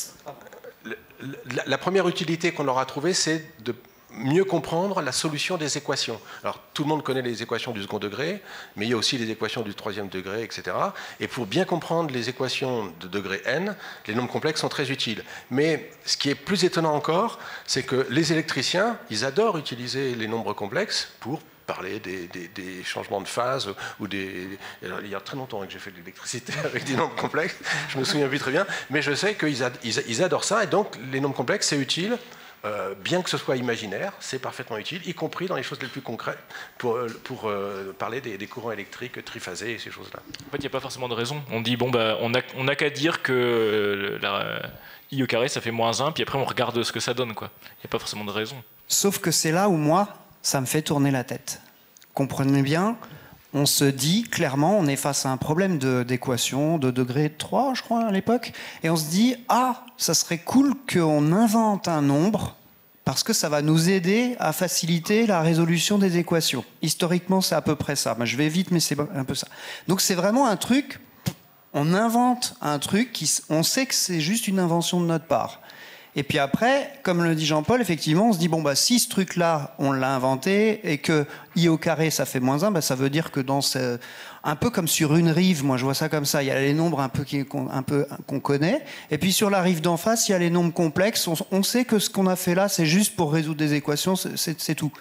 La, la première utilité qu'on leur a trouvée, c'est de mieux comprendre la solution des équations. Alors, tout le monde connaît les équations du second degré, mais il y a aussi les équations du troisième degré, et cetera. Et pour bien comprendre les équations de degré n, les nombres complexes sont très utiles. Mais ce qui est plus étonnant encore, c'est que les électriciens, ils adorent utiliser les nombres complexes pour parler des, des, des changements de phase ou des... Alors, il y a très longtemps que j'ai fait de l'électricité avec des nombres complexes, je me souviens plus très bien, mais je sais qu'ils ad, ils, ils adorent ça, et donc les nombres complexes, c'est utile. Euh, bien que ce soit imaginaire, c'est parfaitement utile, y compris dans les choses les plus concrètes, pour, pour euh, parler des, des courants électriques triphasés et ces choses-là. En fait, il n'y a pas forcément de raison. On dit, bon, bah, on n'a on a qu'à dire que la, i au carré, ça fait moins un, puis après, on regarde ce que ça donne, quoi. Il n'y a pas forcément de raison. Sauf que c'est là où, moi, ça me fait tourner la tête. Comprenez bien, on se dit, clairement, on est face à un problème de, d'équation, de degré trois, je crois, à l'époque, et on se dit, ah, ça serait cool qu'on invente un nombre, parce que ça va nous aider à faciliter la résolution des équations. Historiquement, c'est à peu près ça. Je vais vite, mais c'est un peu ça. Donc c'est vraiment un truc, on invente un truc, qui, on sait que c'est juste une invention de notre part. Et puis après, comme le dit Jean-Paul, effectivement, on se dit, bon, bah, si ce truc-là, on l'a inventé, et que i au carré, ça fait moins un, bah, ça veut dire que dans ce... Un peu comme sur une rive, moi je vois ça comme ça, il y a les nombres un peu, qui, un peu qu'on connaît, et puis sur la rive d'en face, il y a les nombres complexes. On, on sait que ce qu'on a fait là, c'est juste pour résoudre des équations, c'est, c'est, c'est tout.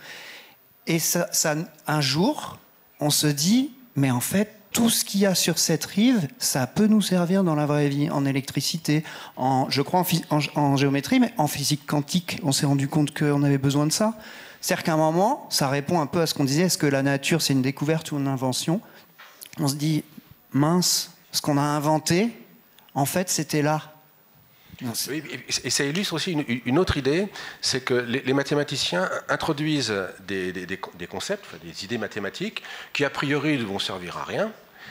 Et ça, ça, un jour, on se dit, mais en fait, tout ce qu'il y a sur cette rive, ça peut nous servir dans la vraie vie, en électricité, en, je crois en, en, en géométrie, mais en physique quantique, on s'est rendu compte qu'on avait besoin de ça. C'est-à-dire qu'à un moment, ça répond un peu à ce qu'on disait, est-ce que la nature, c'est une découverte ou une invention ? On se dit, mince, ce qu'on a inventé, en fait, c'était là. Non, oui, et ça illustre aussi une, une autre idée, c'est que les, les mathématiciens introduisent des, des, des concepts, des idées mathématiques, qui a priori ne vont servir à rien,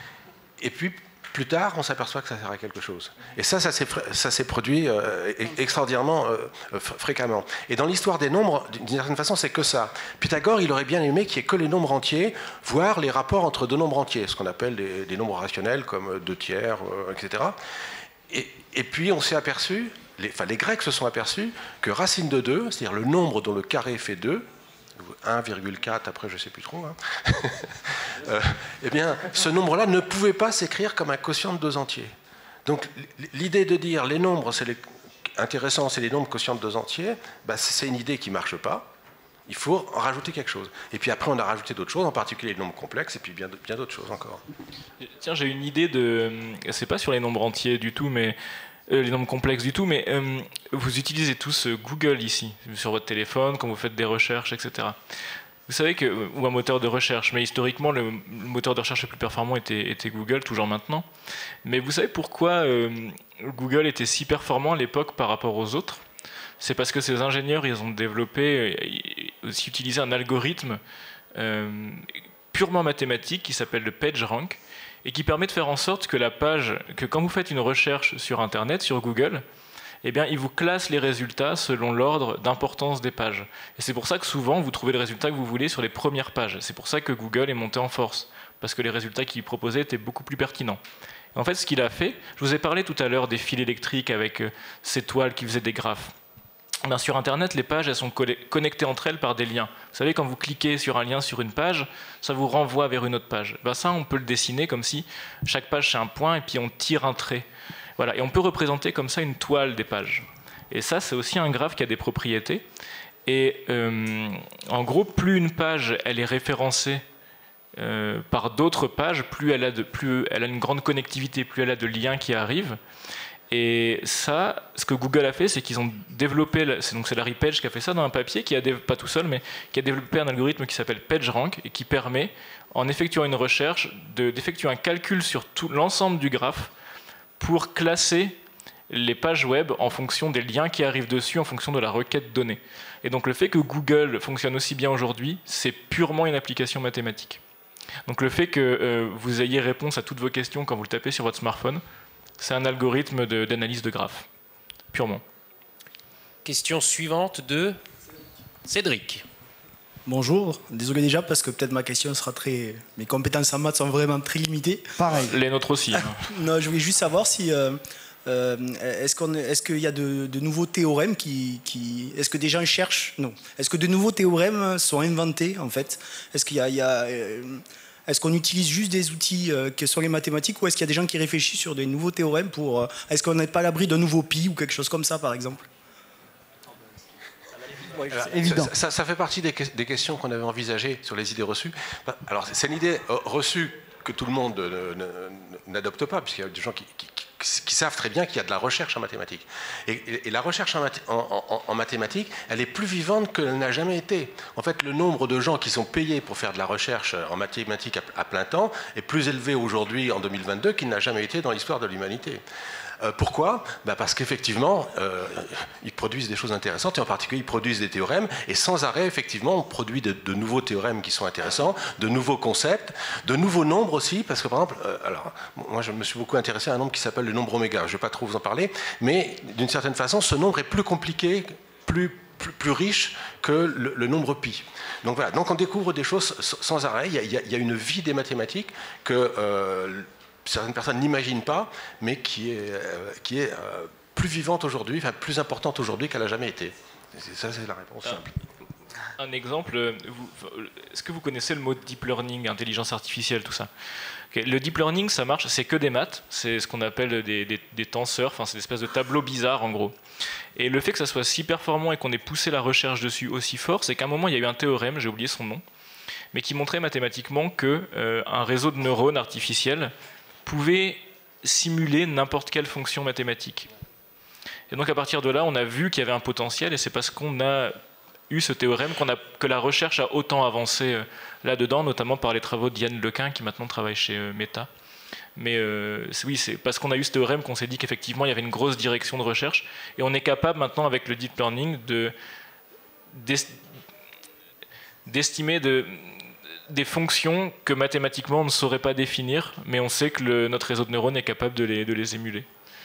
et puis plus tard, on s'aperçoit que ça sert à quelque chose. Et ça, ça s'est, ça s'est produit euh, extraordinairement euh, fréquemment. Et dans l'histoire des nombres, d'une certaine façon, c'est que ça. Pythagore, il aurait bien aimé qu'il n'y ait que les nombres entiers, voire les rapports entre deux nombres entiers, ce qu'on appelle des, des nombres rationnels, comme deux tiers, euh, et cetera. Et, et puis, on s'est aperçu, les, enfin, les Grecs se sont aperçus que racine de deux, c'est-à-dire le nombre dont le carré fait deux, un virgule quatre, après je ne sais plus trop, hein. euh, eh bien, ce nombre-là ne pouvait pas s'écrire comme un quotient de deux entiers. Donc l'idée de dire les nombres, c'est les... intéressant, c'est les nombres quotients de deux entiers, bah, c'est une idée qui ne marche pas. Il faut en rajouter quelque chose. Et puis après, on a rajouté d'autres choses, en particulier les nombres complexes, et puis bien, bien d'autres choses encore. Tiens, j'ai une idée de... C'est pas sur les nombres entiers du tout, mais... Euh, les nombres complexes du tout, mais euh, vous utilisez tous euh, Google ici, sur votre téléphone, quand vous faites des recherches, et cetera. Vous savez que, ou un moteur de recherche, mais historiquement, le, le moteur de recherche le plus performant était, était Google, toujours maintenant. Mais vous savez pourquoi euh, Google était si performant à l'époque par rapport aux autres ? C'est parce que ces ingénieurs, ils ont développé, euh, aussi utilisé un algorithme euh, purement mathématique qui s'appelle le PageRank, et qui permet de faire en sorte que la page, que quand vous faites une recherche sur Internet, sur Google, eh bien, il vous classe les résultats selon l'ordre d'importance des pages. Et c'est pour ça que souvent, vous trouvez le résultat que vous voulez sur les premières pages. C'est pour ça que Google est monté en force, parce que les résultats qu'il proposait étaient beaucoup plus pertinents. Et en fait, ce qu'il a fait, je vous ai parlé tout à l'heure des fils électriques avec ces toiles qui faisaient des graphes. Ben, sur Internet, les pages elles sont connectées entre elles par des liens. Vous savez, quand vous cliquez sur un lien sur une page, ça vous renvoie vers une autre page. Ben, ça, on peut le dessiner comme si chaque page c'est un point et puis on tire un trait. Voilà. Et on peut représenter comme ça une toile des pages. Et ça, c'est aussi un graphe qui a des propriétés. Et euh, en gros, plus une page elle est référencée euh, par d'autres pages, plus elle, a de, plus elle a une grande connectivité, plus elle a de liens qui arrivent. Et ça, ce que Google a fait, c'est qu'ils ont développé, c'est donc c'est Larry Page qui a fait ça dans un papier, qui a pas tout seul, mais qui a développé un algorithme qui s'appelle PageRank et qui permet, en effectuant une recherche, de, d'effectuer un calcul sur tout l'ensemble du graphe pour classer les pages web en fonction des liens qui arrivent dessus, en fonction de la requête donnée. Et donc le fait que Google fonctionne aussi bien aujourd'hui, c'est purement une application mathématique. Donc le fait que euh, vous ayez réponse à toutes vos questions quand vous le tapez sur votre smartphone, c'est un algorithme de, d'analyse de graphes, purement. Question suivante de Cédric. Bonjour, désolé déjà parce que peut-être ma question sera très... Mes compétences en maths sont vraiment très limitées. Pareil. Les nôtres aussi. Hein. Non, je voulais juste savoir si... Euh, euh, est-ce, qu'on, est-ce qu'il y a de, de nouveaux théorèmes qui, qui... Est-ce que des gens cherchent... Non. Est-ce que de nouveaux théorèmes sont inventés, en fait? Est-ce qu'il y a... Il y a euh, Est-ce qu'on utilise juste des outils euh, qui sont les mathématiques ou est-ce qu'il y a des gens qui réfléchissent sur des nouveaux théorèmes pour... Euh, est-ce qu'on n'est pas à l'abri d'un nouveau pi ou quelque chose comme ça, par exemple? Alors, évident. Ça, ça fait partie des, des questions qu'on avait envisagées sur les idées reçues. Alors, c'est une idée reçue que tout le monde ne, ne, n'adopte pas, puisqu'il y a des gens qui, qui, qui, qui savent très bien qu'il y a de la recherche en mathématiques. Et, et, et la recherche en, math, en, en, en mathématiques, elle est plus vivante qu'elle n'a jamais été. En fait, le nombre de gens qui sont payés pour faire de la recherche en mathématiques à, à plein temps est plus élevé aujourd'hui, en deux mille vingt-deux, qu'il n'a jamais été dans l'histoire de l'humanité. Euh, pourquoi? Bah parce qu'effectivement, euh, ils produisent des choses intéressantes, et en particulier, ils produisent des théorèmes, et sans arrêt, effectivement, on produit de, de nouveaux théorèmes qui sont intéressants, de nouveaux concepts, de nouveaux nombres aussi, parce que par exemple, euh, alors, moi je me suis beaucoup intéressé à un nombre qui s'appelle le nombre oméga, je ne vais pas trop vous en parler, mais d'une certaine façon, ce nombre est plus compliqué, plus Plus, plus riche que le, le nombre pi. Donc voilà, donc on découvre des choses sans arrêt, il y a, il y a, il y a une vie des mathématiques que euh, certaines personnes n'imaginent pas, mais qui est, euh, qui est euh, plus vivante aujourd'hui, enfin plus importante aujourd'hui qu'elle n'a jamais été. Et ça, c'est la réponse simple. Un exemple, vous, est-ce que vous connaissez le mot deep learning, intelligence artificielle, tout ça? Okay, le deep learning, ça marche, c'est que des maths, c'est ce qu'on appelle des, des, des tenseurs, enfin, c'est une espèce de tableau bizarre en gros. Et le fait que ça soit si performant et qu'on ait poussé la recherche dessus aussi fort, c'est qu'à un moment, il y a eu un théorème, j'ai oublié son nom, mais qui montrait mathématiquement qu'un euh, réseau de neurones artificiels pouvait simuler n'importe quelle fonction mathématique. Et donc à partir de là, on a vu qu'il y avait un potentiel, et c'est parce qu'on a eu ce théorème qu'on a, que la recherche a autant avancé euh, là-dedans, notamment par les travaux d'Yann Lequin, qui maintenant travaille chez euh, Meta. Mais euh, c'est, oui, c'est parce qu'on a eu ce théorème qu'on s'est dit qu'effectivement, il y avait une grosse direction de recherche, et on est capable maintenant, avec le deep learning, de, d'estimer de, des fonctions que mathématiquement on ne saurait pas définir, mais on sait que le, notre réseau de neurones est capable de les, de les émuler.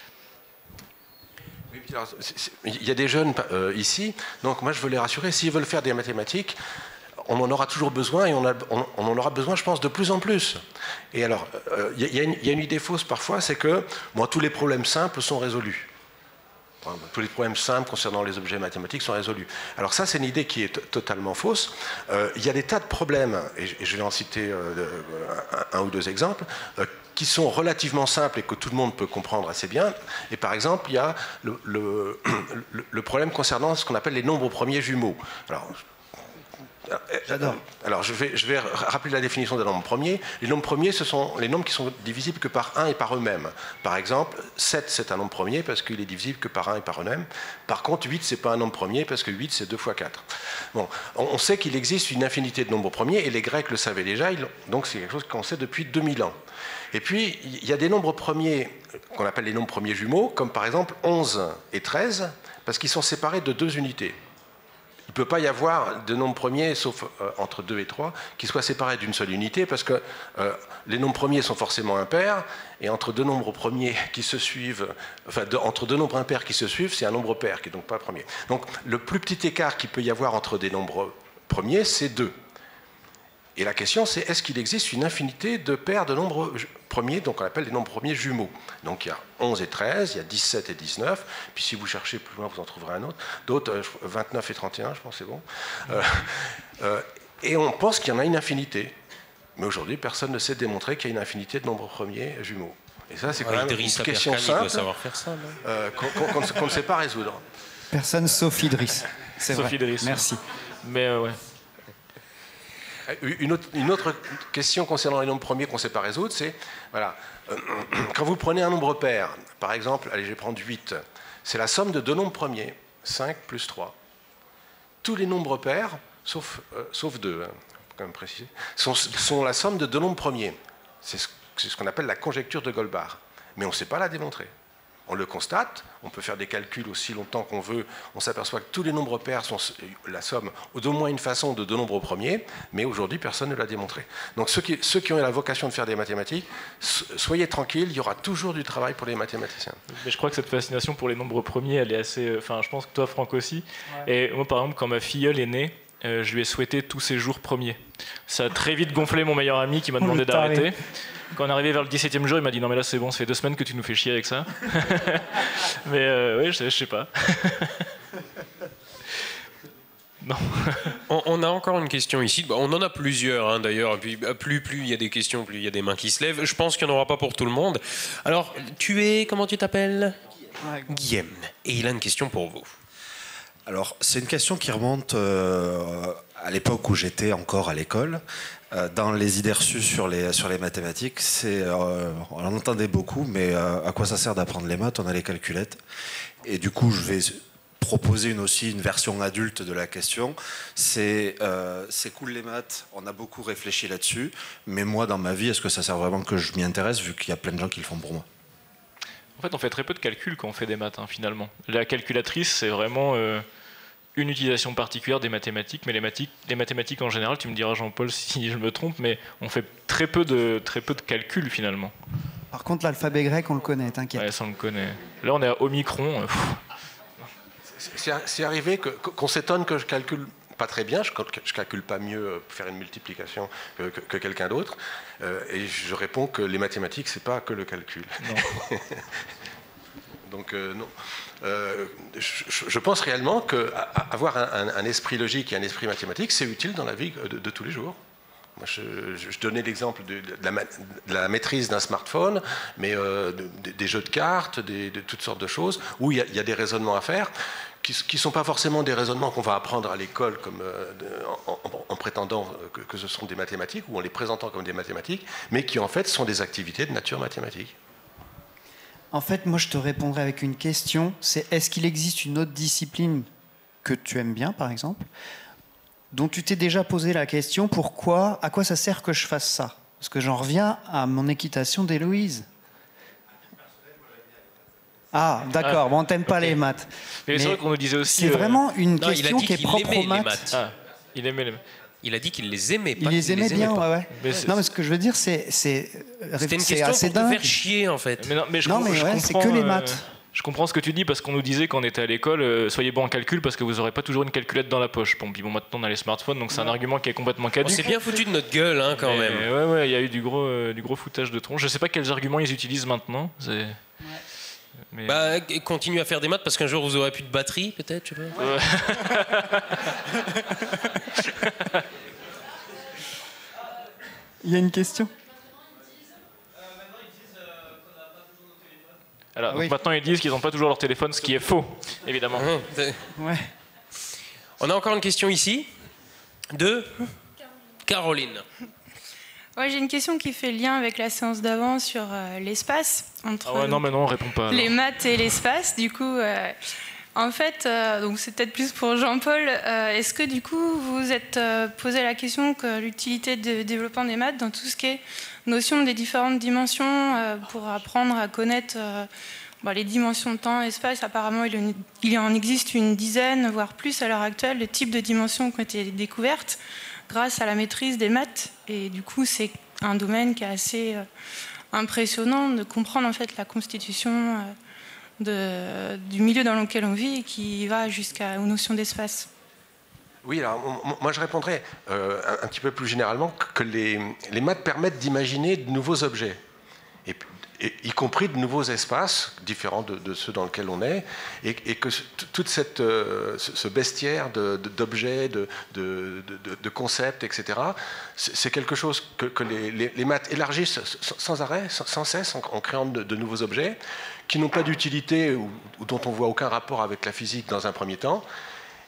Alors, c'est, c'est, il y a des jeunes euh, ici, donc moi je veux les rassurer, s'ils veulent faire des mathématiques, on en aura toujours besoin, et on, a, on, on en aura besoin, je pense, de plus en plus. Et alors, euh, il y, y, y a une idée fausse parfois, c'est que bon, tous les problèmes simples sont résolus. Enfin, tous les problèmes simples concernant les objets mathématiques sont résolus. Alors ça, c'est une idée qui est t- totalement fausse. Euh, il y a des tas de problèmes, et je, et je vais en citer euh, de, un, un ou deux exemples, euh, qui sont relativement simples et que tout le monde peut comprendre assez bien. Et par exemple, il y a le, le, le, le problème concernant ce qu'on appelle les nombres premiers jumeaux. Alors, J'adore. Alors, je vais, je vais rappeler la définition des nombres premiers. Les nombres premiers, ce sont les nombres qui sont divisibles que par un et par eux-mêmes. Par exemple, sept, c'est un nombre premier parce qu'il est divisible que par un et par eux-mêmes. Par contre, huit, c'est pas un nombre premier parce que huit, c'est deux fois quatre. Bon, on sait qu'il existe une infinité de nombres premiers, et les Grecs le savaient déjà, donc c'est quelque chose qu'on sait depuis deux mille ans. Et puis, il y a des nombres premiers qu'on appelle les nombres premiers jumeaux, comme par exemple onze et treize, parce qu'ils sont séparés de deux unités. Il ne peut pas y avoir de nombres premiers, sauf euh, entre deux et trois, qui soient séparés d'une seule unité, parce que euh, les nombres premiers sont forcément impairs, et entre deux nombres premiers qui se suivent, enfin, de, entre deux nombres impairs qui se suivent, c'est un nombre pair, qui n'est donc pas premier. Donc, le plus petit écart qu'il peut y avoir entre des nombres premiers, c'est deux. Et la question, c'est est-ce qu'il existe une infinité de paires de nombres premiers, donc on appelle les nombres premiers jumeaux. Donc il y a onze et treize, il y a dix-sept et dix-neuf, puis si vous cherchez plus loin, vous en trouverez un autre. D'autres, euh, vingt-neuf et trente et un, je pense, c'est bon. Euh, euh, et on pense qu'il y en a une infinité. Mais aujourd'hui, personne ne sait démontrer qu'il y a une infinité de nombres premiers jumeaux. Et ça, c'est quand ouais, même Idriss une question simple, doit savoir faire ça, euh, qu'on, qu'on, qu'on, qu'on ne sait pas résoudre. Personne sauf Idriss. C'est sauf vrai. Idriss. Merci. Mais euh, ouais. Une autre, une autre question concernant les nombres premiers qu'on ne sait pas résoudre, c'est, voilà, euh, quand vous prenez un nombre pair, par exemple, allez, je vais prendre huit, c'est la somme de deux nombres premiers, cinq plus trois. Tous les nombres pairs, sauf, euh, sauf deux, hein, faut quand même préciser, sont, sont la somme de deux nombres premiers. C'est ce, c'est ce qu'on appelle la conjecture de Goldbach. Mais on ne sait pas la démontrer. On le constate, on peut faire des calculs aussi longtemps qu'on veut, on s'aperçoit que tous les nombres pairs sont la somme d'au moins une façon de deux nombres premiers, mais aujourd'hui personne ne l'a démontré. Donc ceux qui, ceux qui ont la vocation de faire des mathématiques, soyez tranquilles, il y aura toujours du travail pour les mathématiciens. Mais je crois que cette fascination pour les nombres premiers, elle est assez... Enfin, je pense que toi, Franck aussi. Ouais. Et moi, par exemple, quand ma filleule est née, euh, je lui ai souhaité tous ses jours premiers. Ça a très vite gonflé mon meilleur ami qui m'a demandé d'arrêter. Quand on est arrivé vers le dix-septième jour, il m'a dit « Non mais là c'est bon, ça fait deux semaines que tu nous fais chier avec ça. » Mais euh, oui, je, je sais pas. Non. on, on a encore une question ici. On en a plusieurs hein, d'ailleurs. Puis plus plus il y a des questions, plus il y a des mains qui se lèvent. Je pense qu'il n'y en aura pas pour tout le monde. Alors, tu es, comment tu t'appelles ? Guillaume. Et il a une question pour vous. Alors, c'est une question qui remonte euh, à l'époque où j'étais encore à l'école. Euh, dans les idées reçues sur les, sur les mathématiques, c'est, euh, on en entendait beaucoup, mais euh, à quoi ça sert d'apprendre les maths ? On a les calculettes. Et du coup, je vais proposer une, aussi une version adulte de la question. C'est, euh, c'est cool les maths, on a beaucoup réfléchi là-dessus, mais moi, dans ma vie, est-ce que ça sert vraiment que je m'y intéresse, vu qu'il y a plein de gens qui le font pour moi ? En fait, on fait très peu de calculs quand on fait des maths, hein, finalement. La calculatrice, c'est vraiment... Euh... une utilisation particulière des mathématiques, mais les, mathi- les mathématiques en général, tu me diras Jean-Paul si je me trompe, mais on fait très peu de, très peu de calculs finalement. Par contre, l'alphabet grec, on le connaît, t'inquiète. Ouais, ça on le connaît. Là, on est à Omicron. C'est, c'est arrivé que, qu'on s'étonne que je calcule pas très bien, je, je calcule pas mieux faire une multiplication que, que, que quelqu'un d'autre, euh, et je réponds que les mathématiques, c'est pas que le calcul. Non. Donc euh, non. Euh, je, je pense réellement qu'avoir un, un, un esprit logique et un esprit mathématique, c'est utile dans la vie de, de tous les jours. Moi, je, je, je donnais l'exemple de, de, la, de la maîtrise d'un smartphone, mais euh, de, de, des jeux de cartes, des, de toutes sortes de choses, où il y a, il y a des raisonnements à faire, qui ne sont pas forcément des raisonnements qu'on va apprendre à l'école comme, euh, de, en, en, en prétendant que, que ce sont des mathématiques, ou en les présentant comme des mathématiques, mais qui en fait sont des activités de nature mathématique. En fait, moi, je te répondrai avec une question. C'est est-ce qu'il existe une autre discipline que tu aimes bien, par exemple, dont tu t'es déjà posé la question, pourquoi, à quoi ça sert que je fasse ça ? Parce que j'en reviens à mon équitation d'Héloïse. Ah, d'accord. Ah, bon, t'aimes pas okay. les maths. Mais, Mais c'est vrai qu'on nous disait aussi... C'est euh... vraiment une non, question qui est propre aux maths. maths. Ah, il aimait les maths. Il a dit qu'il les aimait pas. Il les aimait les bien, aimait ouais, ouais. Mais non, mais ce que je veux dire, c'est, c'est, c'était une c'est question assez pour dingue. te faire chier, en fait. Mais non, mais je non, mais je ouais, c'est que les maths. Euh, je comprends ce que tu dis parce qu'on nous disait quand on était à l'école, euh, soyez bon en calcul parce que vous n'aurez pas toujours une calculette dans la poche. Bon, puis bon, maintenant on a les smartphones, donc c'est un argument qui est complètement caduc. On s'est bien foutu de notre gueule, hein, quand mais, même. Ouais, ouais, il y a eu du gros, euh, du gros foutage de tronc. Je sais pas quels arguments ils utilisent maintenant. C'est... Ouais. Mais... Bah, continue à faire des maths parce qu'un jour vous aurez plus de batterie, peut-être, je sais pas. Ouais. Il y a une question ? Alors, oui. Maintenant, ils disent qu'ils n'ont pas toujours leur téléphone, ce qui est faux, évidemment. Mmh. Ouais. On a encore une question ici de Caroline. Ouais, j'ai une question qui fait lien avec la séance d'avant sur euh, l'espace. Entre, ah ouais, non, mais non, on répond pas. Les alors. maths et l'espace, du coup... Euh, En fait, euh, donc c'est peut-être plus pour Jean-Paul, euh, est-ce que du coup vous êtes euh, posé la question que l'utilité de développement des maths dans tout ce qui est notion des différentes dimensions euh, pour apprendre à connaître euh, bah, les dimensions de temps, espace, apparemment il, il en existe une dizaine, voire plus à l'heure actuelle, de types de dimensions qui ont été découvertes grâce à la maîtrise des maths. Et du coup, c'est un domaine qui est assez euh, impressionnant de comprendre en fait la constitution euh, De, du milieu dans lequel on vit et qui va jusqu'à aux notions d'espace. Oui, alors moi je répondrais euh, un, un petit peu plus généralement que les, les maths permettent d'imaginer de nouveaux objets, et, et, y compris de nouveaux espaces différents de, de ceux dans lesquels on est, et, et que tout cette, euh, ce bestiaire de, de, d'objets, de, de, de, de concepts, et cetera, c'est quelque chose que, que les, les, les maths élargissent sans arrêt, sans, sans cesse, en, en créant de, de nouveaux objets, qui n'ont pas d'utilité ou, ou dont on ne voit aucun rapport avec la physique dans un premier temps,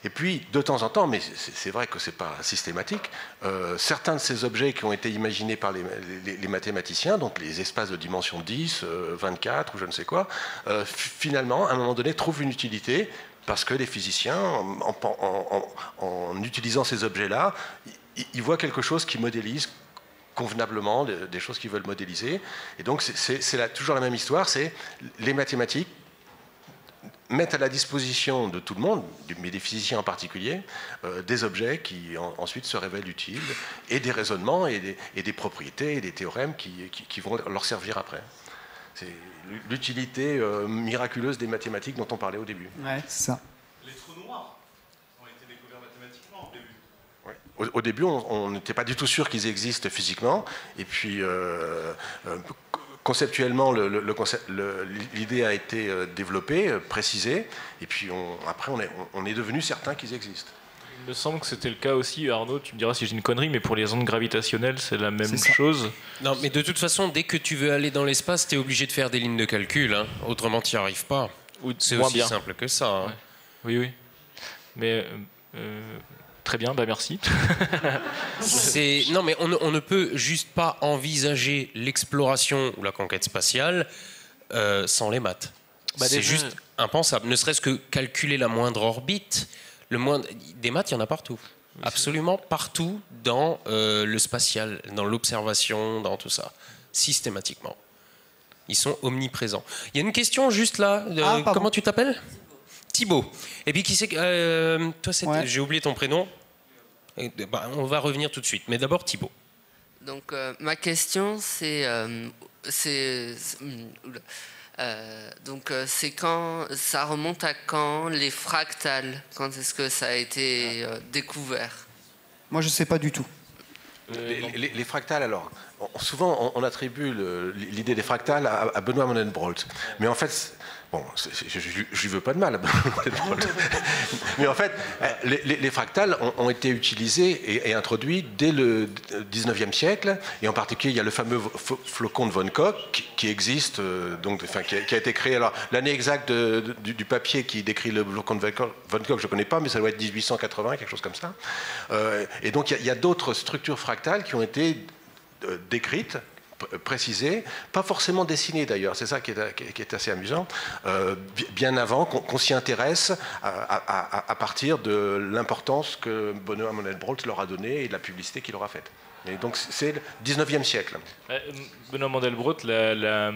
Et puis, de temps en temps, mais c'est vrai que ce n'est pas systématique, euh, certains de ces objets qui ont été imaginés par les, les, les mathématiciens, donc les espaces de dimension dix, euh, vingt-quatre ou je ne sais quoi, euh, finalement, à un moment donné, trouvent une utilité parce que les physiciens, en, en, en, en utilisant ces objets-là, ils, ils voient quelque chose qui modélise convenablement des choses qu'ils veulent modéliser. Et donc, c'est toujours la même histoire, c'est les mathématiques mettent à la disposition de tout le monde, mais des physiciens en particulier, euh, des objets qui en, ensuite se révèlent utiles, et des raisonnements, et des, et des propriétés, et des théorèmes qui, qui, qui vont leur servir après. C'est l'utilité euh, miraculeuse des mathématiques dont on parlait au début. Ouais, c'est ça. Les trous noirs ont été découverts mathématiquement au début. Ouais. Au, au début, on n'était pas du tout sûr qu'ils existent physiquement, et puis euh, euh, conceptuellement, l'idée le, le concept, a été développée, précisée, et puis on, après, on est, on est devenu certain qu'ils existent. Il me semble que c'était le cas aussi, Arnaud, tu me diras si j'ai une connerie, mais pour les ondes gravitationnelles, c'est la même chose. Non, mais de toute façon, dès que tu veux aller dans l'espace, tu es obligé de faire des lignes de calcul, hein. Autrement, tu n'y arrives pas. C'est aussi bien. Simple que ça. Hein. Ouais. Oui, oui. Mais... Euh, très bien, bah merci. Non, mais on ne, on ne peut juste pas envisager l'exploration ou la conquête spatiale euh, sans les maths. Bah, c'est juste impensable. Ne serait-ce que calculer la moindre orbite, le moindre... des maths, il y en a partout. Oui, absolument partout dans euh, le spatial, dans l'observation, dans tout ça. Systématiquement. Ils sont omniprésents. Il y a une question juste là. Euh, ah, comment tu t'appelles ? Thibaut. Et puis qui c'est que euh, toi, ouais. J'ai oublié ton prénom. Et, bah, on va revenir tout de suite. Mais d'abord Thibaut. Donc euh, ma question c'est euh, c'est euh, donc euh, c'est quand ça remonte à quand les fractales, quand est-ce que ça a été euh, découvert? Moi je sais pas du tout. Les, les, les fractales alors. Souvent on, on attribue l'idée des fractales à, à Benoît Mandelbrot. Mais en fait. Bon, je ne lui veux pas de mal. Mais en fait, les, les, les fractales ont, ont été utilisés et, et introduits dès le dix-neuvième siècle. Et en particulier, il y a le fameux flocon de Von Koch qui, qui existe, donc, enfin, qui, a, qui a été créé. Alors, l'année exacte de, de, du, du papier qui décrit le flocon de Von Koch, je ne connais pas, mais ça doit être dix-huit cent quatre-vingts, quelque chose comme ça. Euh, et donc, il y a, a d'autres structures fractales qui ont été euh, décrites, précisé, pas forcément dessiné d'ailleurs, c'est ça qui est, qui est assez amusant, euh, bien avant qu'on qu'on s'y intéresse à, à, à partir de l'importance que Benoît Mandelbrot leur a donnée et de la publicité qu'il leur a faite. Et donc c'est le dix-neuvième siècle. Benoît Mandelbrot, la, la,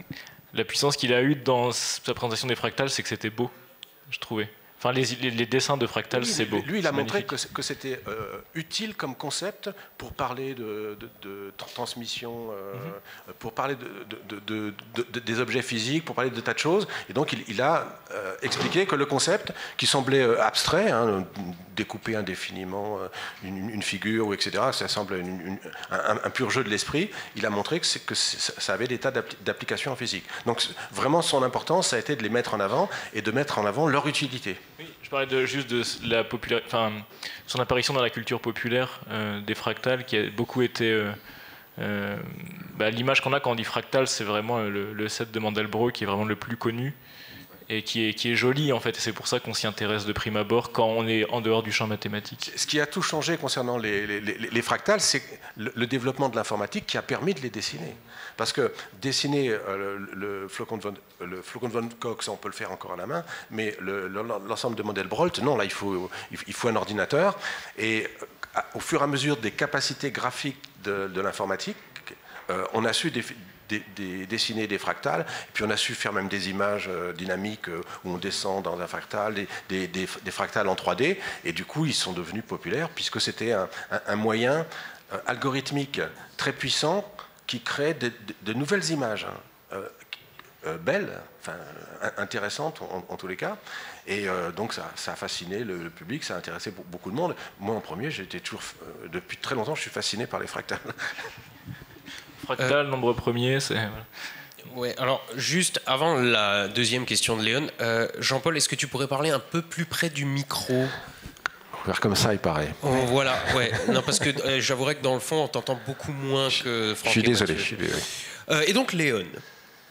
la puissance qu'il a eue dans sa présentation des fractales, c'est que c'était beau, je trouvais. Enfin, les, les, les dessins de fractales, c'est beau. Lui, il a montré que, que c'était euh, utile comme concept pour parler de, de, de transmission, euh, mm-hmm. pour parler de, de, de, de, de, des objets physiques, pour parler de tas de choses. Et donc, il, il a euh, expliqué que le concept, qui semblait euh, abstrait, hein, découper indéfiniment euh, une, une figure, ou et cetera, ça semble une, une, un, un pur jeu de l'esprit, il a montré que, que ça avait des tas d'applications en physique. Donc, vraiment, son importance, ça a été de les mettre en avant et de mettre en avant leur utilité. Oui, je parlais de, juste de la populaire, enfin, son apparition dans la culture populaire euh, des fractales qui a beaucoup été... Euh, euh, bah, l'image qu'on a quand on dit fractal, c'est vraiment le, le set de Mandelbrot qui est vraiment le plus connu et qui est, qui est joli en fait. Et c'est pour ça qu'on s'y intéresse de prime abord quand on est en dehors du champ mathématique. Ce qui a tout changé concernant les, les, les, les fractales, c'est le, le développement de l'informatique qui a permis de les dessiner. Parce que dessiner euh, le, le, flocon de Von, le flocon de Von Koch, on peut le faire encore à la main, mais l'ensemble le, de Mandelbrot, non, là il faut, il faut un ordinateur. Et à, au fur et à mesure des capacités graphiques de, de l'informatique, euh, on a su des, Des, des, dessiner des fractales, et puis on a su faire même des images euh, dynamiques euh, où on descend dans un fractal, des, des, des, des fractales en trois D, et du coup ils sont devenus populaires puisque c'était un, un, un moyen euh, algorithmique très puissant qui crée de, de, de nouvelles images hein, euh, euh, belles, enfin intéressantes en, en tous les cas, et euh, donc ça, ça a fasciné le, le public, ça a intéressé beaucoup de monde. Moi en premier, j'étais toujours, euh, depuis très longtemps, je suis fasciné par les fractales. Fractal, euh, nombre premier, c'est... Ouais, alors juste avant la deuxième question de Léon, euh, Jean-Paul, est-ce que tu pourrais parler un peu plus près du micro ? Faire comme ça, il paraît. Oh, voilà, ouais. Non, parce que euh, j'avouerais que dans le fond, on t'entend beaucoup moins que Franck. Je suis désolé, je suis désolé. Euh, et donc, Léon,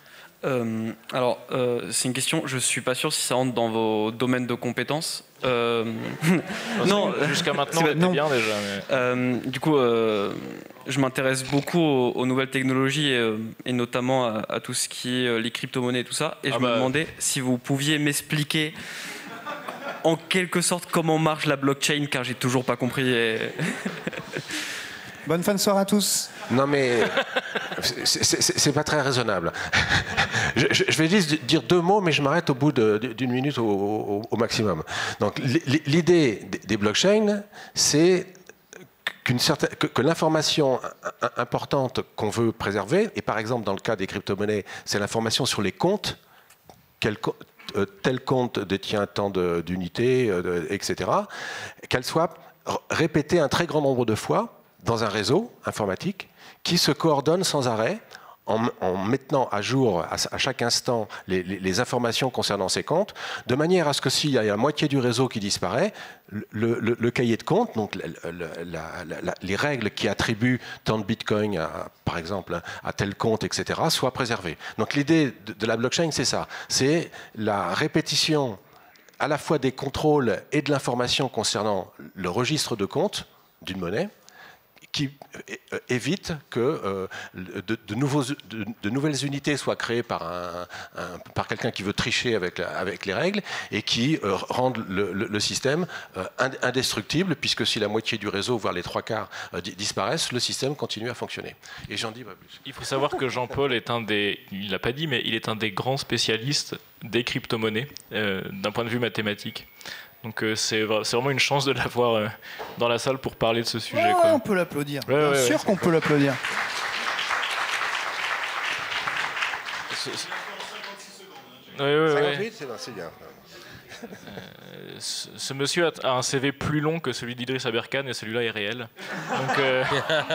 Euh, alors, euh, c'est une question, je suis pas sûr si ça rentre dans vos domaines de compétences. Euh... non, jusqu'à maintenant, on était bien déjà. Mais... Euh, du coup, euh, je m'intéresse beaucoup aux, aux nouvelles technologies et, euh, et notamment à, à tout ce qui est euh, les crypto-monnaies et tout ça. Et ah je bah... me demandais si vous pouviez m'expliquer en quelque sorte comment marche la blockchain, car j'ai toujours pas compris. Et... Bonne fin de soirée à tous. Non mais c'est pas très raisonnable. je, je, je vais juste dire deux mots, mais je m'arrête au bout d'une minute au, au, au maximum. Donc l'idée des blockchains, c'est qu'une certaine, que, que l'information importante qu'on veut préserver, et par exemple dans le cas des crypto-monnaies, c'est l'information sur les comptes, quel, euh, tel compte détient tant d'unités, euh, et cetera, qu'elle soit répétée un très grand nombre de fois dans un réseau informatique qui se coordonne sans arrêt en, en mettant à jour à, à chaque instant les, les, les informations concernant ces comptes, de manière à ce que s'il y a la moitié du réseau qui disparaît, le, le, le cahier de compte, donc le, le, la, la, la, les règles qui attribuent tant de bitcoin, à, par exemple, à tel compte, et cetera, soient préservées. Donc l'idée de, de la blockchain, c'est ça, c'est la répétition à la fois des contrôles et de l'information concernant le registre de compte d'une monnaie, qui évite que euh, de, de, nouveaux, de, de nouvelles unités soient créées par, un, un, par quelqu'un qui veut tricher avec, la, avec les règles et qui euh, rendent le, le, le système euh, indestructible, puisque si la moitié du réseau, voire les trois quarts, euh, disparaissent, le système continue à fonctionner. Et j'en dis pas plus. Il faut savoir que Jean-Paul est un des, il l'a pas dit, mais il est un des grands spécialistes des crypto-monnaies euh, d'un point de vue mathématique. Donc euh, c'est vraiment une chance de l'avoir euh, dans la salle pour parler de ce sujet. Ouais, quoi. On peut l'applaudir. Ouais, Bien ouais, sûr ouais, qu'on peut l'applaudir. Ouais, ouais, cinquante-huit, ouais. C'est bien. Euh, ce, ce monsieur a un C V plus long que celui d'Idriss Aberkan et celui-là est réel. Donc, euh...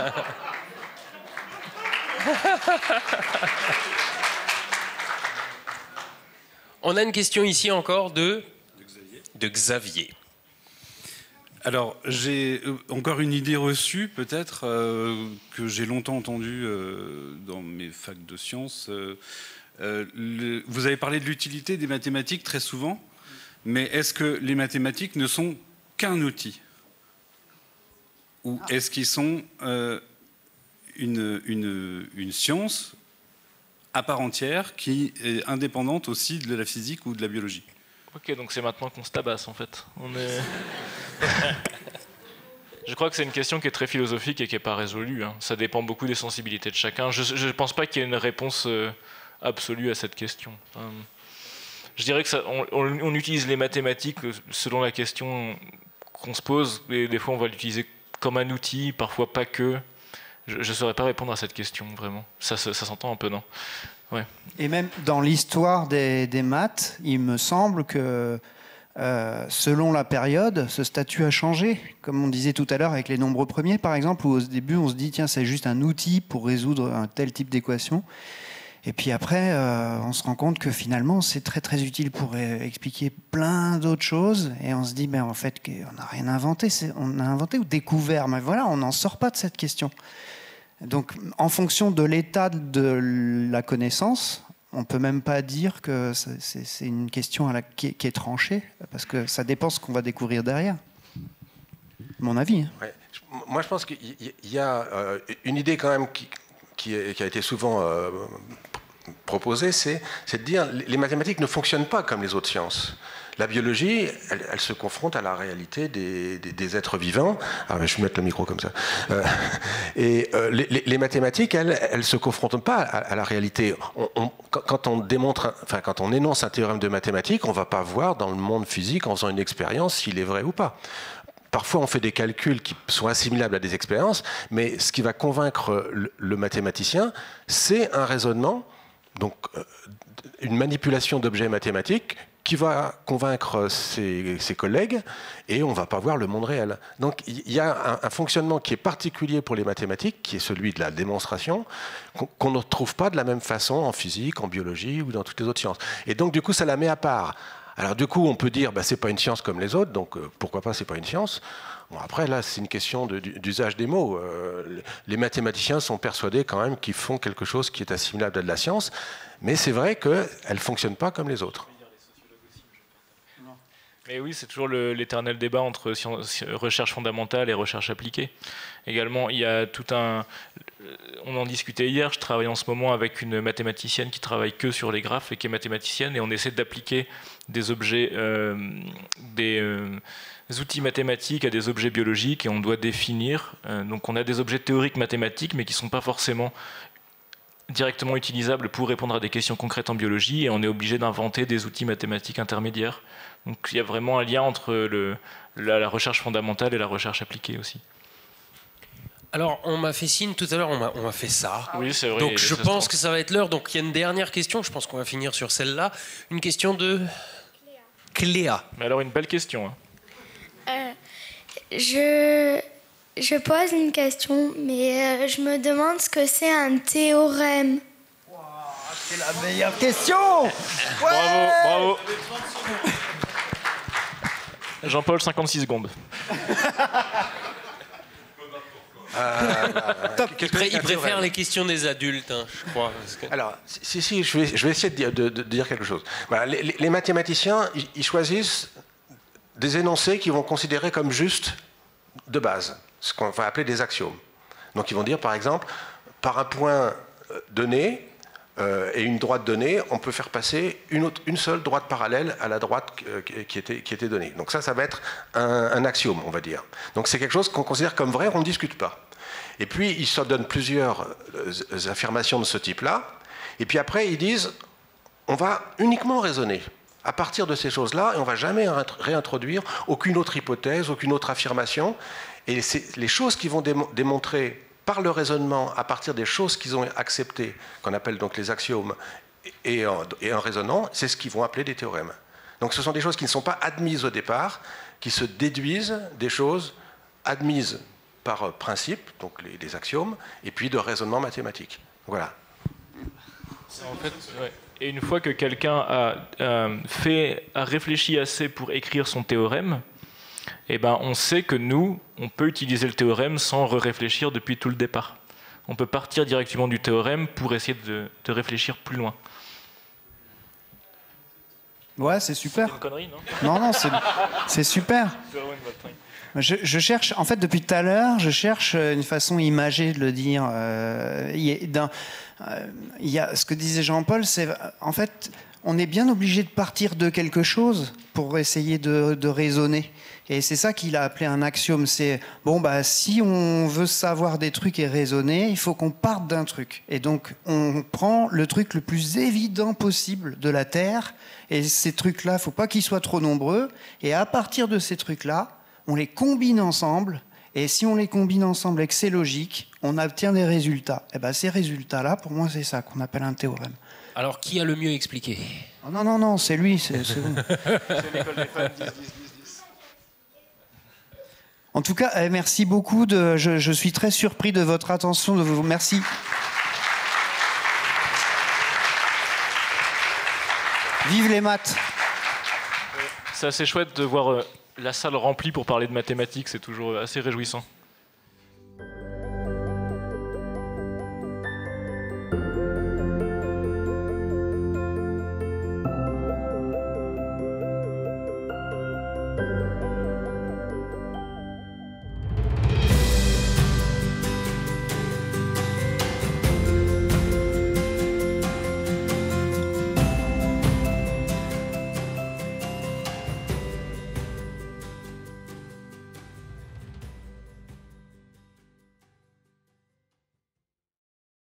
On a une question ici encore de... de Xavier. Alors, j'ai encore une idée reçue, peut-être, euh, que j'ai longtemps entendue euh, dans mes facs de sciences. Euh, euh, le, vous avez parlé de l'utilité des mathématiques très souvent, mais est-ce que les mathématiques ne sont qu'un outil? Ou est-ce qu'ils sont euh, une, une, une science à part entière qui est indépendante aussi de la physique ou de la biologie? Ok, donc c'est maintenant qu'on se tabasse en fait. On est... Je crois que c'est une question qui est très philosophique et qui n'est pas résolue. Hein. Ça dépend beaucoup des sensibilités de chacun. Je ne pense pas qu'il y ait une réponse euh, absolue à cette question. Enfin, je dirais que ça, on, on, on utilise les mathématiques selon la question qu'on se pose. Et des fois, on va l'utiliser comme un outil, parfois pas que. Je ne saurais pas répondre à cette question, vraiment. Ça, ça, ça s'entend un peu, non? Ouais. Et même dans l'histoire des, des maths, il me semble que euh, selon la période, ce statut a changé. Comme on disait tout à l'heure avec les nombres premiers, par exemple, où au début on se dit tiens, c'est juste un outil pour résoudre un tel type d'équation. Et puis après, euh, on se rend compte que finalement, c'est très très utile pour euh, expliquer plein d'autres choses. Et on se dit, ben, en fait, on n'a rien inventé. On a inventé ou découvert. Mais voilà, on n'en sort pas de cette question. Donc, en fonction de l'état de la connaissance, on ne peut même pas dire que c'est une question à la, qui, est, qui est tranchée, parce que ça dépend ce qu'on va découvrir derrière. Mon avis. Hein. Ouais. Moi, je pense qu'il y a euh, une idée quand même qui, qui, est, qui a été souvent euh, proposée, c'est de dire que les mathématiques ne fonctionnent pas comme les autres sciences. La biologie, elle, elle se confronte à la réalité des, des, des êtres vivants. Ah, je vais mettre le micro comme ça. Euh, et euh, les, les mathématiques, elles, elles se confrontent pas à, à la réalité. On, on, quand on démontre, enfin, quand on énonce un théorème de mathématiques, on va pas voir dans le monde physique, en faisant une expérience, s'il est vrai ou pas. Parfois, on fait des calculs qui sont assimilables à des expériences, mais ce qui va convaincre le, le mathématicien, c'est un raisonnement, donc euh, une manipulation d'objets mathématiques qui va convaincre ses, ses collègues, et on ne va pas voir le monde réel. Donc il y a un, un fonctionnement qui est particulier pour les mathématiques, qui est celui de la démonstration, qu'on qu'on ne retrouve pas de la même façon en physique, en biologie ou dans toutes les autres sciences. Et donc du coup, ça la met à part. Alors du coup, on peut dire, bah, c'est pas une science comme les autres, donc euh, pourquoi pas c'est pas une science. Bon, après, là, c'est une question de, d'usage des mots. Euh, les mathématiciens sont persuadés quand même qu'ils font quelque chose qui est assimilable à de la science, mais c'est vrai qu'elle ne fonctionne pas comme les autres. Mais oui, c'est toujours le, l'éternel débat entre science, recherche fondamentale et recherche appliquée. Également, il y a tout un... On en discutait hier, je travaille en ce moment avec une mathématicienne qui travaille que sur les graphes et qui est mathématicienne, et on essaie d'appliquer des objets, euh, des, euh, des outils mathématiques à des objets biologiques, et on doit définir... Euh, donc on a des objets théoriques mathématiques, mais qui ne sont pas forcément directement utilisables pour répondre à des questions concrètes en biologie, et on est obligé d'inventer des outils mathématiques intermédiaires. Donc il y a vraiment un lien entre le, la, la recherche fondamentale et la recherche appliquée aussi. Alors, on m'a fait signe tout à l'heure, on m'a, on m'a fait ça. Oui, c'est vrai. Donc je pense que ça va être l'heure. Donc il y a une dernière question, je pense qu'on va finir sur celle-là. Une question de Cléa. Mais alors une belle question. Hein. Euh, je, je pose une question, mais euh, je me demande ce que c'est un théorème. Wow, c'est la meilleure question. Ouais. Bravo, bravo. Jean-Paul, cinquante-six secondes. Euh, Top. Il, pré- il préfère les questions des adultes, hein, je crois. Parce que... Alors, si, si, je vais, je vais essayer de dire, de, de dire quelque chose. Voilà, les, les mathématiciens, ils, ils choisissent des énoncés qu'ils vont considérer comme justes de base, ce qu'on va appeler des axiomes. Donc, ils vont dire, par exemple, par un point donné euh, et une droite donnée, on peut faire passer une, autre, une seule droite parallèle à la droite euh, qui, était, qui était donnée. Donc ça, ça va être un, un axiome, on va dire. Donc c'est quelque chose qu'on considère comme vrai, on ne discute pas. Et puis, ils se donnent plusieurs euh, affirmations de ce type-là. Et puis après, ils disent, on va uniquement raisonner à partir de ces choses-là, et on ne va jamais réintroduire aucune autre hypothèse, aucune autre affirmation. Et c'est les choses qui vont démo- démontrer par le raisonnement, à partir des choses qu'ils ont acceptées, qu'on appelle donc les axiomes, et en, et en raisonnant, c'est ce qu'ils vont appeler des théorèmes. Donc ce sont des choses qui ne sont pas admises au départ, qui se déduisent des choses admises par principe, donc les, les axiomes, et puis de raisonnement mathématique. Voilà. En fait, ouais. Et une fois que quelqu'un a, a, fait, a réfléchi assez pour écrire son théorème, eh ben, on sait que nous, on peut utiliser le théorème sans réfléchir depuis tout le départ. On peut partir directement du théorème pour essayer de, de réfléchir plus loin. Ouais, c'est super. C'est une connerie, non ? Non, non, c'est, c'est super. Je, je cherche, en fait, depuis tout à l'heure, je cherche une façon imagée de le dire. Euh, il y a, dans, euh, il y a, ce que disait Jean-Paul, c'est en fait, on est bien obligé de partir de quelque chose pour essayer de, de raisonner. Et c'est ça qu'il a appelé un axiome. C'est, bon, bah, si on veut savoir des trucs et raisonner, il faut qu'on parte d'un truc. Et donc, on prend le truc le plus évident possible de la Terre. Et ces trucs-là, il ne faut pas qu'ils soient trop nombreux. Et à partir de ces trucs-là, on les combine ensemble. Et si on les combine ensemble et que c'est logique, on obtient des résultats. Et ben, ces résultats-là, pour moi, c'est ça qu'on appelle un théorème. Alors, qui a le mieux expliqué ? Oh, non, non, non, c'est lui. C'est, c'est bon. C'est l'école des fans, dix, dix, dix. En tout cas, eh, merci beaucoup. De, je, je suis très surpris de votre attention. De vous, merci. Vive les maths. C'est assez chouette de voir euh, la salle remplie pour parler de mathématiques. C'est toujours assez réjouissant.